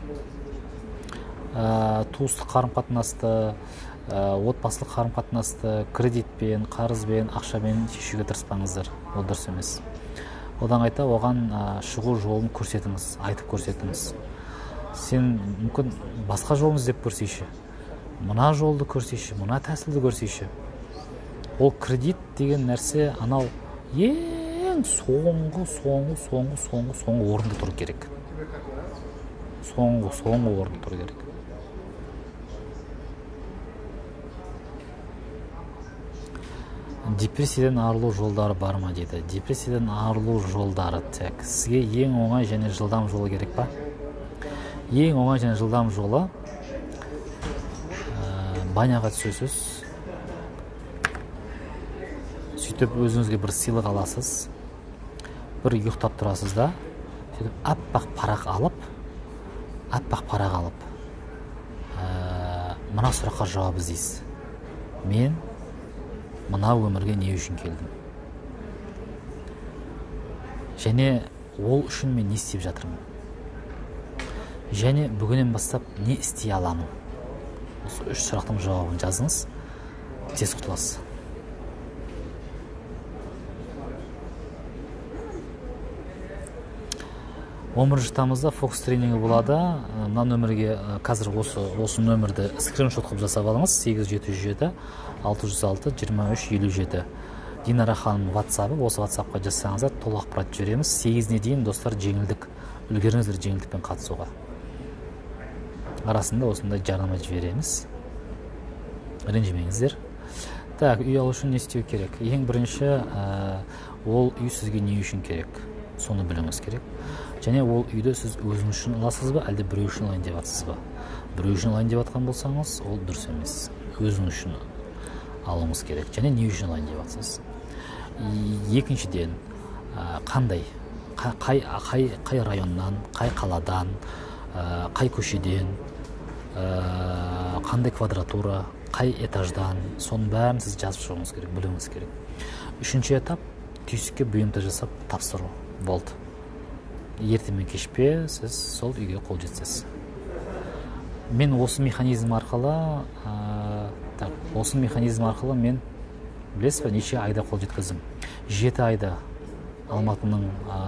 Туыстық қарым-қатынасты, отбасылық қарым-қатынасты кредитпен, қарызбен, ақшамен шешуге тырыспаңыздар. Ол дұрыс емес. Одан қайта оған шығу жолын көрсетіңіз, айтып көрсетіңіз. Сен мүмкін басқа жолын іздеп көрсейші, мына жолды көрсейші, мына тәсілді көрсейші. Ол кредит деген нәрсе анау ең соңғы орында тұру керек. Соңғы орында тұру керек. Депрессиядан арылу жолдары бар ма дейді. Депрессиядан арылу жолдары тек сізге ең оңай және жылдам жолы керек па? Ең оңай және жылдам жолы баняға түсесіз, сөйтіп өзіңізге бір сыйлық аласыз, бір ұйықтап тұрасыз да, сөйтіп аппақ парақ алып, мына сұраққа жауап іздейсіз. Мен мына өмірге не үшін келдім? Және ол үшін мен не істеп жатырмын? Және бүгіннен бастап не істей аламын? Осы 3 сұрақтың жауабын жазыңыз, тез құтыласыз. Тамызда фокус тренингі болады. Мына нөмірге қазір осы нөмірді скриншот қылып жасап алыңыз. 8707 606 23 57. Динара ханым WhatsApp-ы, осы WhatsApp-қа жасаңыздар, толық ақпарат жібереміз. 8-не дейін достар үлгеріңіздер жеңілдікпен қатысуға. Арасында осындай жарнама жібереміз. Ренжімеңіздер. Так, үй алу үшін не істеу керек? Ең бірінші, ол үй сізге не үшін керек? Соны біліңіз керек. Және ол үйді сіз өзіңіз үшін аласыз ба, әлде біреу үшін алайын деп жатсыз ба? Біреу үшін алайын деп жатқан болсаңыз, ол дұрыс емес. Өзіңіз үшін алуыңыз керек. Және не үшін алайын деп жатсыз? Екіншіден, қай районнан, қай қаладан, қай көшеден, қандай квадратура, қай этаждан, соның бәрін сіз жазып шығуыңыз керек, білуіңіз керек. Үшінші этап, түйсікке бұйымды жасап тапсыру. Болды. Ертемен кешпе сіз сол үйге қол жетсіз. Мен осы механизм арқылы мен, білесіз бе, неше айда қол жеткіздім? 7 айда Алматының,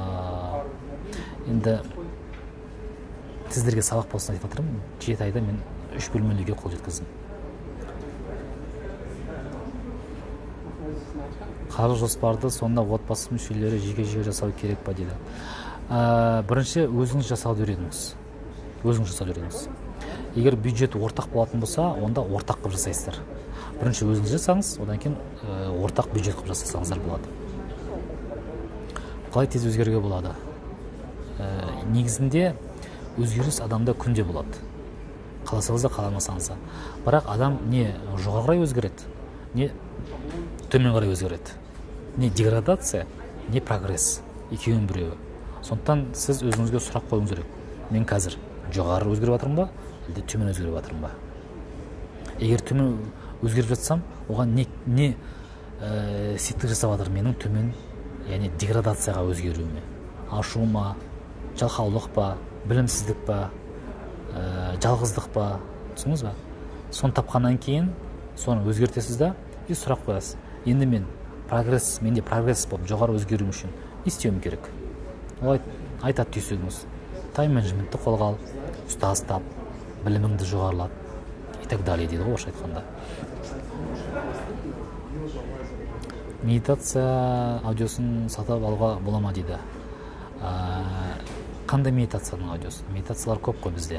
енді сіздерге сабақ болсын айтып отырмын, 7 айда мен 3 бөлмелі үйге қол жеткіздім. Қаржы жоспарды сонда отбасы мүшелері жеке жасау керек па дейді. Бірінші өзіңіз жасауды үйреніңіз. Егер бюджет ортақ болатын болса, онда ортақ қылып жасайсыздар. Бірінші өзіңіз жасаңыз, одан кейін ортақ бюджет қылып жасасаңыздар болады. Қалай тез өзгеруге болады? Негізінде өзгеріс адамда күнде болады. Қаласаңыз да, қаламасаңыз да. Бірақ адам не жоғары қарай өзгереді, не төмен қарай өзгереді. Не деградация, не прогресс. Екеуінің біреуі. Сондықтан сіз өзіңізге сұрақ қойыңыз керек. Мен қазір жоғары өзгеріп жатырмын ба, әлде төмен өзгеріп жатырмын ба? Егер төмен өзгеріп жатсам, оған не септік жасап жатыр менің төмен, яғни деградацияға өзгеруіме? Ашу ма, жалқаулық па, білімсіздік па, жалғыздық па, түсіндіңіз ба? Соны тапқаннан кейін, соны өзгертесіз да, и сұрақ қоясыз. Енді менде прогресс болып жоғары өзгеруім үшін не істеуім керек? Олай айтады түйсігіңіз. Тайм менеджментті қолға ал, ұстаз тап, біліміңді жоғарылат и так далее дейді ғой, орысша айтқанда. Медитация аудиосын сатып алуға бола ма дейді. Қандай медитацияның аудиосы? Медитациялар көп қой бізде.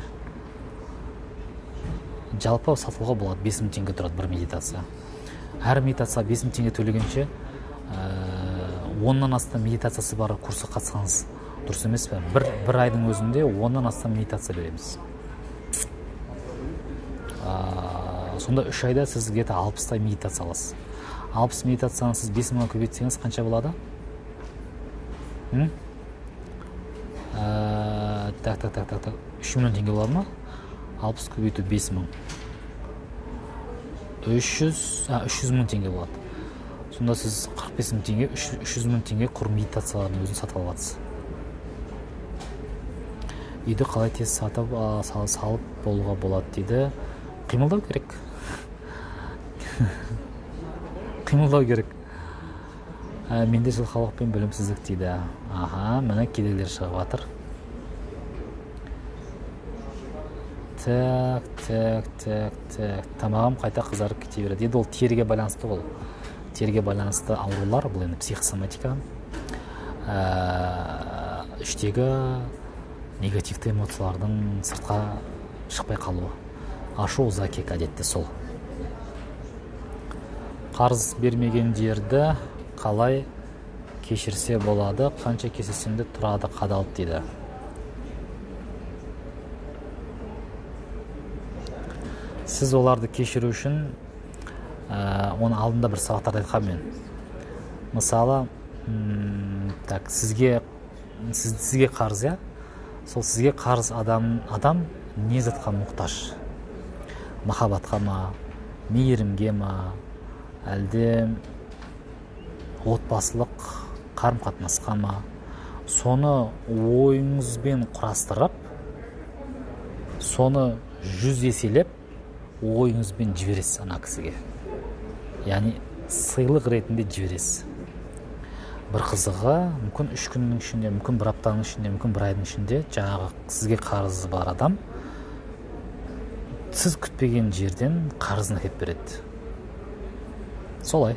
Жалпы сатылуға болады, 5000 теңге тұрады бір медитация. Әр медитация 5000 теңге төлегенше 10-нан астам медитациясы бар курсқа қатысқаныңыз дұрыс емес пе? Бір айдың өзінде 10-нан астам медитация береміз. Сонда 3 айда сіз где-то 60-тай медитация аласыз. 60 медитацияны сіз 5000-ға көбейтсеңіз қанша болады? Так. 3 миллион теңге болады ма? 60 көбейту 5000. 300 мың теңге болады. Сонда сіз 45 мың теңге, 300 мың теңге құр медитациялардың өзін сатып аласыз. Үйді қалай тез салып болуға болады дейді. Қимылдау керек. Қимылдау керек. Менде жылқылық пен білімсіздік дейді. Міне кедейлер шығып жатыр. Так. Тамағым қайта қызарып кете береді. Ол теріге байланысты ол. Теріге байланысты аурулар, бұл енді психосоматика. Іштегі негативті эмоциялардың сыртқа шықпай қалуы. Ашу закек әдетте сол. Қарыз бермегендерді қалай кешірсе болады, қанша кесесем де тұрады қадалып дейді. Сіз оларды кешіру үшін оны алдында бір сабақтарды айтқам мен. Мысалы, сізге қарыз, сол сізге қарыз адам не затқа мұқтаж? Махаббатқа ма, мейірімге ма, әлде отбасылық қарым-қатынасқа ма? Соны ойыңызбен құрастырып, соны 100 еселеп, ойыңызбен жібересіз ана кісіге. Яғни сыйлық ретінде жібересіз. Бір қызығы, мүмкін 3 күннің ішінде, мүмкін бір аптаның ішінде, мүмкін бір айдың ішінде жаңағы сізге қарызы бар адам сіз күтпеген жерден қарызын әкеліп береді. Солай.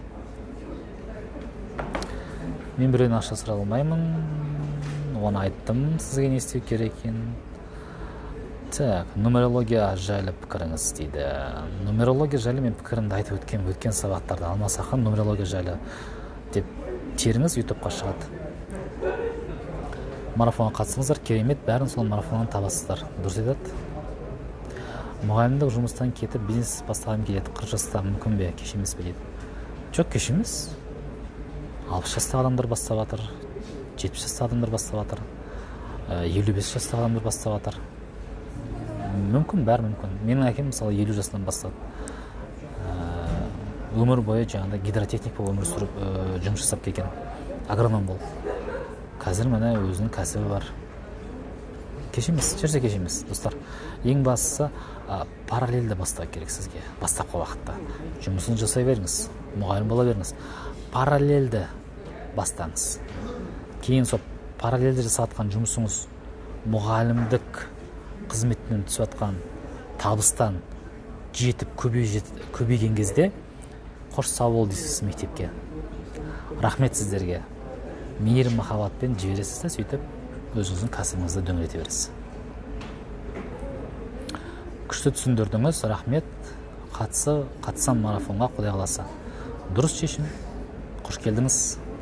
Мен біреудің ақша сұрай алмаймын. Оны айттым, сізге не істеу керек екенін. Так, нумерология жайлы пікіріңіз дейді. Нумерология жайлы мен пікірімді айтып өткен сабақтарда Алмасахан нумерология жайлы деп теріңіз ютубқа шығады. Марафонға қатысыңыздар, керемет, бәрін сол марафоннан табасыздар. Дұрыс айтады. Мұғалімдік жұмыстан кетіп бизнес бастағым келеді. 40 жаста мүмкін бе, кеш емес пе дейді. Жоқ, кеш емес. 60 жастағы адамдар бастап жатыр, 70 жастағы адамдар бастап жатыр, 55 жастағы адамдар бастап жатыр. Мүмкін, бәрі мүмкін. Менің әкем мысалы 50 жасынан бастады. Өмір бойы жаңағыда гидротехник болып өмір сүріп жұмыс жасап келген. Агроном болып. Қазір міне өзінің кәсібі бар. Кеш емес, жерде кеш емес, достар. Ең бастысы параллельді бастау керек сізге. Бастапқы уақытта. Жұмысын жасай беріңіз, мұғалім бола беріңіз. Параллельді бастаңыз. Кейін сол параллельді жасатқан жұмысыңыз мұғалімдік қызметінен түсіп атқан табыстан жетіп көбейген кезде қош сау бол дейсіз мектепке. Рахмет сіздерге. Мейірім махаббатпен жібересіз де сөйтіп өзіңіздің кәсібіңізді дөңгелете бересіз. Күшті түсіндірдіңіз, рахмет. Қатысам марафонға, Құдай қаласа. Дұрыс шешім. Қош келдіңіз.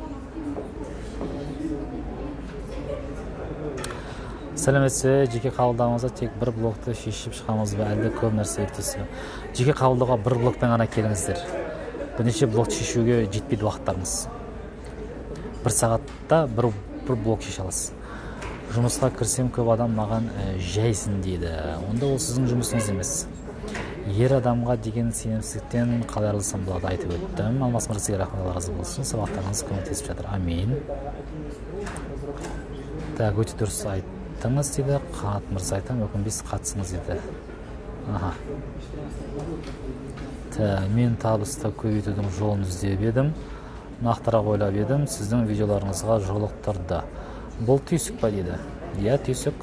Сәлеметсіз, жеке қабылдауыңызда тек бір блокты шешіп шығамыз ба, әлде көп нәрсе ертесіз бе? Жеке қабылдауға бір блокпен ғана келіңіздер. Бірнеше блок шешуге жетпейді уақыттарыңыз. Бір сағатта бір блок шеше аласыз. Жұмысқа кірсем көп адам маған жайсың дейді. Онда ол сіздің жұмысыңыз емес. Ер адамға деген сенімсіздіктен қалай арылсам болады айтып өттім. Алмас мырза, сізге рахмет, разы болсын. Сабақтарыңыз көмектесіп жатыр. Амин. Так, өте дұрыс айттыңыз дейді. Қанат мырза айтам, өкінбейсіз, қатысыңыз дейді. Мен табысты көбейтудің жолын іздеп едім. Нақтырақ ойлап едім, сіздің видеоларыңызға жолықтырды. Бұл түйсік па дейді. Иә, түйсік.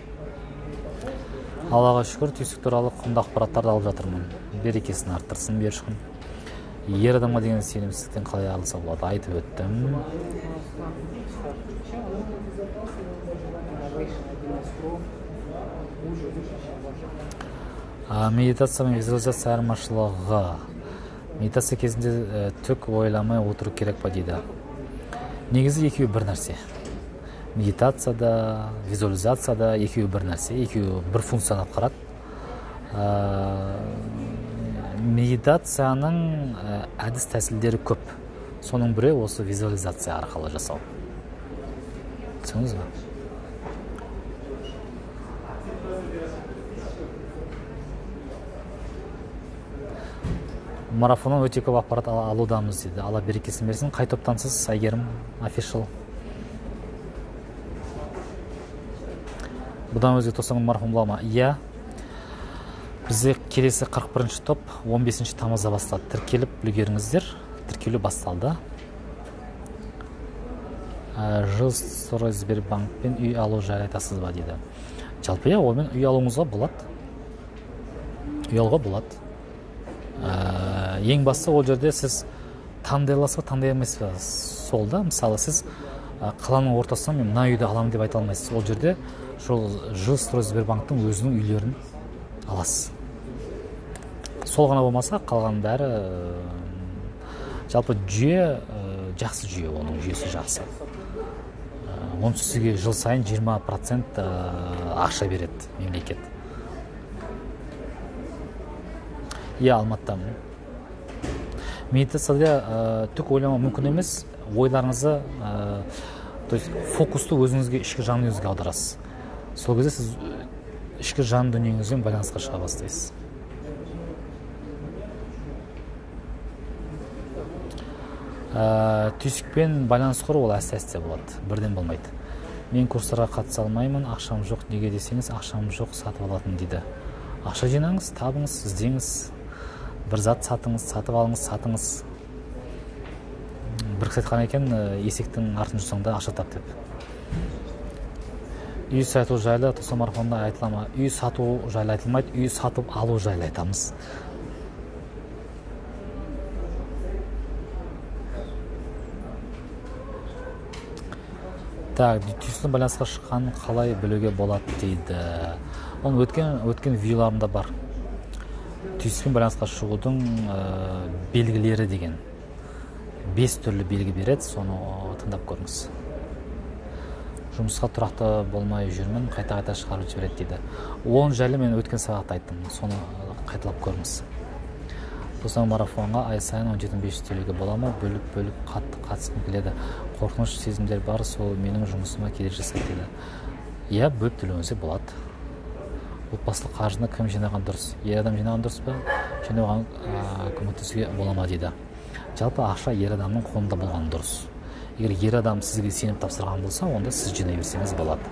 Аллаға шүкір, түйсік туралы құнды ақпараттарды алып жатырмын. Берекесін арттырсын бершін. Ер адамға деген сенімсіздіктен қалай арылса болады, айтып өттім. Медитация мен визуализация айырмашылығы. Медитация кезінде түк ойламай отыру керек па дейді. Негізі екеуі бір нәрсе. Медитацияда, визуализацияда екеуі бір нәрсе, екеуі бір функцияны атқарады. Медитацияның әдіс тәсілдері көп. Соның бірі осы визуализация арқылы жасау. Түсіңіз бе? Марафоннан өте көп ақпарат алудамыз дейді. Алла берекесін берсін. Қай топтансыз, Әйгерім Official? Бұдан өзге тосаңын марафон бола ма? Иә. Бізде келесі 41-ші топ 15-ші тамызда басталды. Тіркеліп үлгеріңіздер. Тіркелу басталды. Жилстройсбербанкпен үй алу жайлы айтасыз ба дейді. Жалпы иә, онымен үй алуыңызға болады. Үй алуға болады. Ең басты ол жерде сіз таңдай аласыз ба, таңдай алмайсыз ба? Сол да, мысалы сіз қаланың ортасынан мен мына үйді аламын деп айта алмайсыз. Ол жерде Жилстройсбербанктың өзінің үйлерін аласыз. Сол ғана болмаса, қалған бәрі жалпы жүйе жақсы жүйе, оның жүйесі жақсы. Оның сізге жыл сайын 20% ақша береді мемлекет. Иә, Алматыдамын. Медитацияда түк ойлама мүмкін емес. Ойларыңызды, фокусты өзіңізге, ішкі жан дүниеңізге аударасыз. Сол кезде сіз ішкі жан дүниеңізбен байланысқа шыға бастайсыз. Түйсікпен байланыс құру ол әсте болады, бірден болмайды. Мен курстарға қатыса алмаймын, ақшам жоқ, неге десеңіз, ақшам жоқ, сатып алатын дейді. Ақша жинаңыз, табыңыз, іздеңіз, бір зат сатыңыз, сатып алыңыз, сатыңыз. Бір кісі айтқан екен, есектің артын жусаң да ақша тап деп. Үй сату жайлы тоса марафонда айтылама. Үй сату жайлы айтылмайды, үй сатып алу жайлы айтамыз. Так, түйсіктің байланысқа шыққанын қалай білуге болады дейді. Оның өткен видеоларымда бар. Түйсікпен байланысқа шығудың белгілері деген 5 түрлі белгі береді, соны тыңдап көріңіз. Жұмысқа тұрақты болмай жүрмін, қайта-қайта шығарып жібереді дейді. Оның жайлы мен өткен сабақта айттым, соны қайталап көріңіз. Сосын марафонға ай сайын 17-500 төлеуге бола ма? Бөліп қатысқым келеді. Қорқыныш сезімдер бар, сол менің жұмысыма келер жасайды дейді. Иә, бөліп төлеуіңізге болады. Отбасылық қаржыны кім жинаған дұрыс? Ер адам жинаған дұрыс па? Және оған көмектесуге бола ма дейді. Жалпы ақша ер адамның қолында болған дұрыс. Егер ер адам сізге сеніп тапсырған болса, онда сіз жинай берсеңіз болады.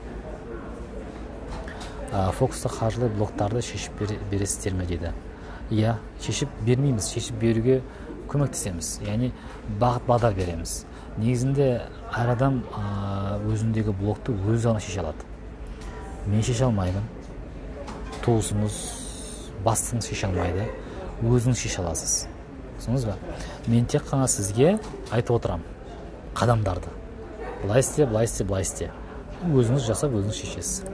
Фокусты қаржылай блоктарды шешіп бересіздер ме дейді. Иә, шешіп бермейміз, шешіп беруге көмектесеміз. Яғни бағыт-бағдар береміз. Негізінде әр адам өзіндегі блокты өзі ғана шеше алады. Мен шеше алмаймын. Туысыңыз, бастыңыз шеше алмайды. Өзіңіз шеше аласыз. Түсініңіз бе? Мен тек қана сізге айтып отырамын қадамдарды. Былай істе, былай істе, былай істе. Өзіңіз жасап, өзіңіз шешесіз.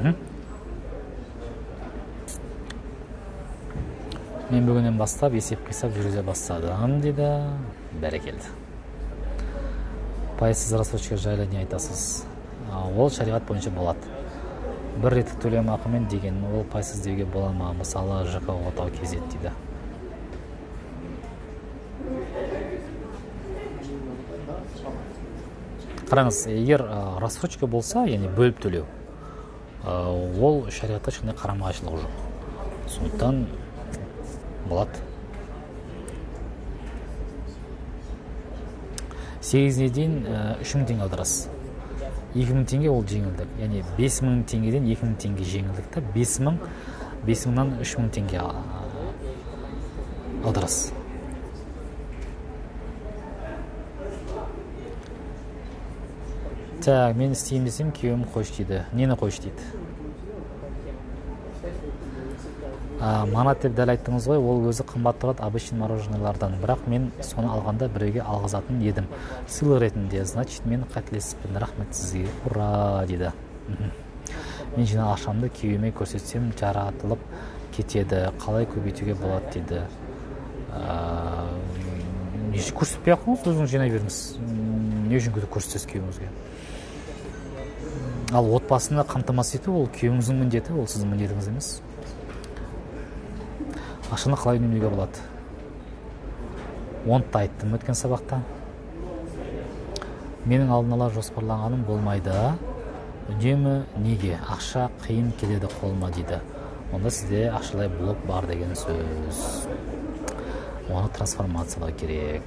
Мен бүгіннен бастап есеп-қисап жүргізе бастадым дейді. Бәрекелді. Пайызсыз рассрочка жайлы не айтасыз? Ол шариғат бойынша болады. Бір реттік төлем ақымен деген ол пайызсыз деуге бола ма? Мысалы, ЖК отау кезет дейді. Қараңыз, егер рассрочка болса, яғни бөліп төлеу, ол шариғатта ешқандай қарама-қайшылығы жоқ. Сондықтан болады. 8-не дейін 3000 теңге аударасыз. 2000 теңге ол жеңілдік. Яғни 5000 теңгеден 2000 теңге жеңілдік та 5000-нан 3000 теңге аударасыз. Так, мен істеймін десем, күйеуім қойшы дейді. Нені қойшы дейді? Манат деп дәл айттыңыз ғой, ол өзі қымбат тұрады обычный мороженыйлардан. Бірақ мен соны алғанда біреуге алғызатын едім. Сыйлық ретінде, значит, мен қателесіппін. Рахмет сізге. Ура дейді. Мен жинаған ақшамды күйеуіме көрсетсем, жаратылып кетеді. Қалай көбейтуге болады дейді. Көрсетпей ақ қойыңыз, өзіңіз жинай беріңіз. Не үшін көрсетесіз күйеуіңізге? Ал отбасыны қамтамасыз ету ол күйеуіңіздің міндеті, ол сіздің міндетіңіз емес. Ақшаны қалай үнемдеуге болады? Онтты айттым өткен сабақта. Менің алдын ала жоспарланғаным болмайды. Үнемі неге? Ақша қиын келеді қолыма дейді. Онда сізде ақшалай блок бар деген сөз. Оны трансформациялау керек.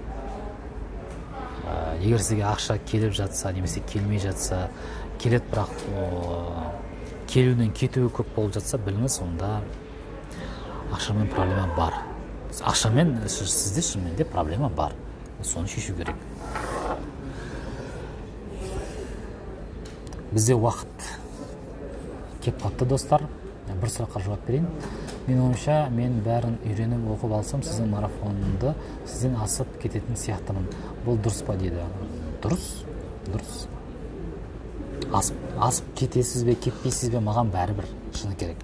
Егер сізге ақша келіп жатса, немесе келмей жатса, келет бірақ келуінен кетуі көп болып жатса, біліңіз, онда ақшамен проблема бар. Ақшамен сізде шынымен проблема бар. Соны шешу керек. Бізде уақыт кеп қалды, достар. Бір сұраққа жауап берейін. Мен ойымша, мен бәрін үйреніп оқып алсам, сіздің марафонды сізден асып кететін сияқтымын. Бұл дұрыс па дейді. Дұрыс. Асып кетесіз бе, кетпейсіз бе, маған бәрібір, шыны керек.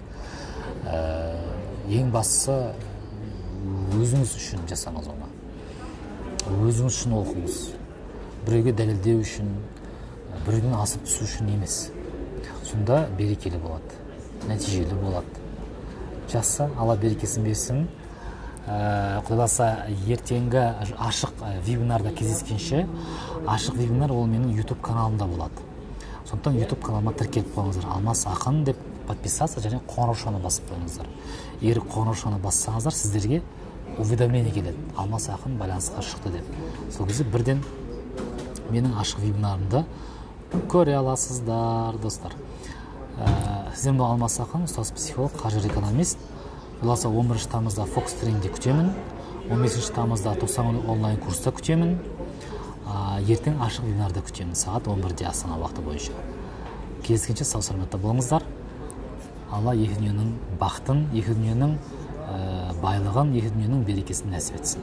Ең бастысы өзіңіз үшін жасаңыз оны. Өзіңіз үшін оқыңыз. Біреуге дәлелдеу үшін, біреуден асып түсу үшін емес. Сонда берекелі болады, нәтижелі болады. Жақсы, Алла берекесін берсін. Құдайласа ертеңгі ашық вебинарда кездескенше, ашық вебинар ол менің YouTube каналымда болады. Сондықтан YouTube каналыма тіркеліп қойыңыздар. Алмас Ақын деп подписаться және қоңыраушаны басып қойыңыздар. Егер қоңыраушаны бассаңыздар, сіздерге уведомление келеді. Алмас Ақын байланысқа шықты деп. Сол кезде бірден менің ашық вебинарымды көре аласыздар, достар. Сізден бұл Алмас Ақын, ұстаз психолог, қаржы экономист. Құдайласа 11 тамызда Fox тренингде күтемін. 15 тамызда 90 онлайн курста күтемін. Ертең ашық вебинарда күтемін. Сағат 11-де Астана уақыты бойынша. Кездескенше сау саламатта болыңыздар. Алла екі дүниенің бақытын, екі дүниенің байлығын, екі дүниенің берекесін нәсіп етсін.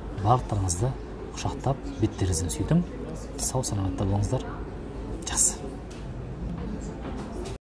Барлықтарыңызды құшақтап, беттеріңізден сүйдім. Сау саламатта болыңыздар. Жақсы.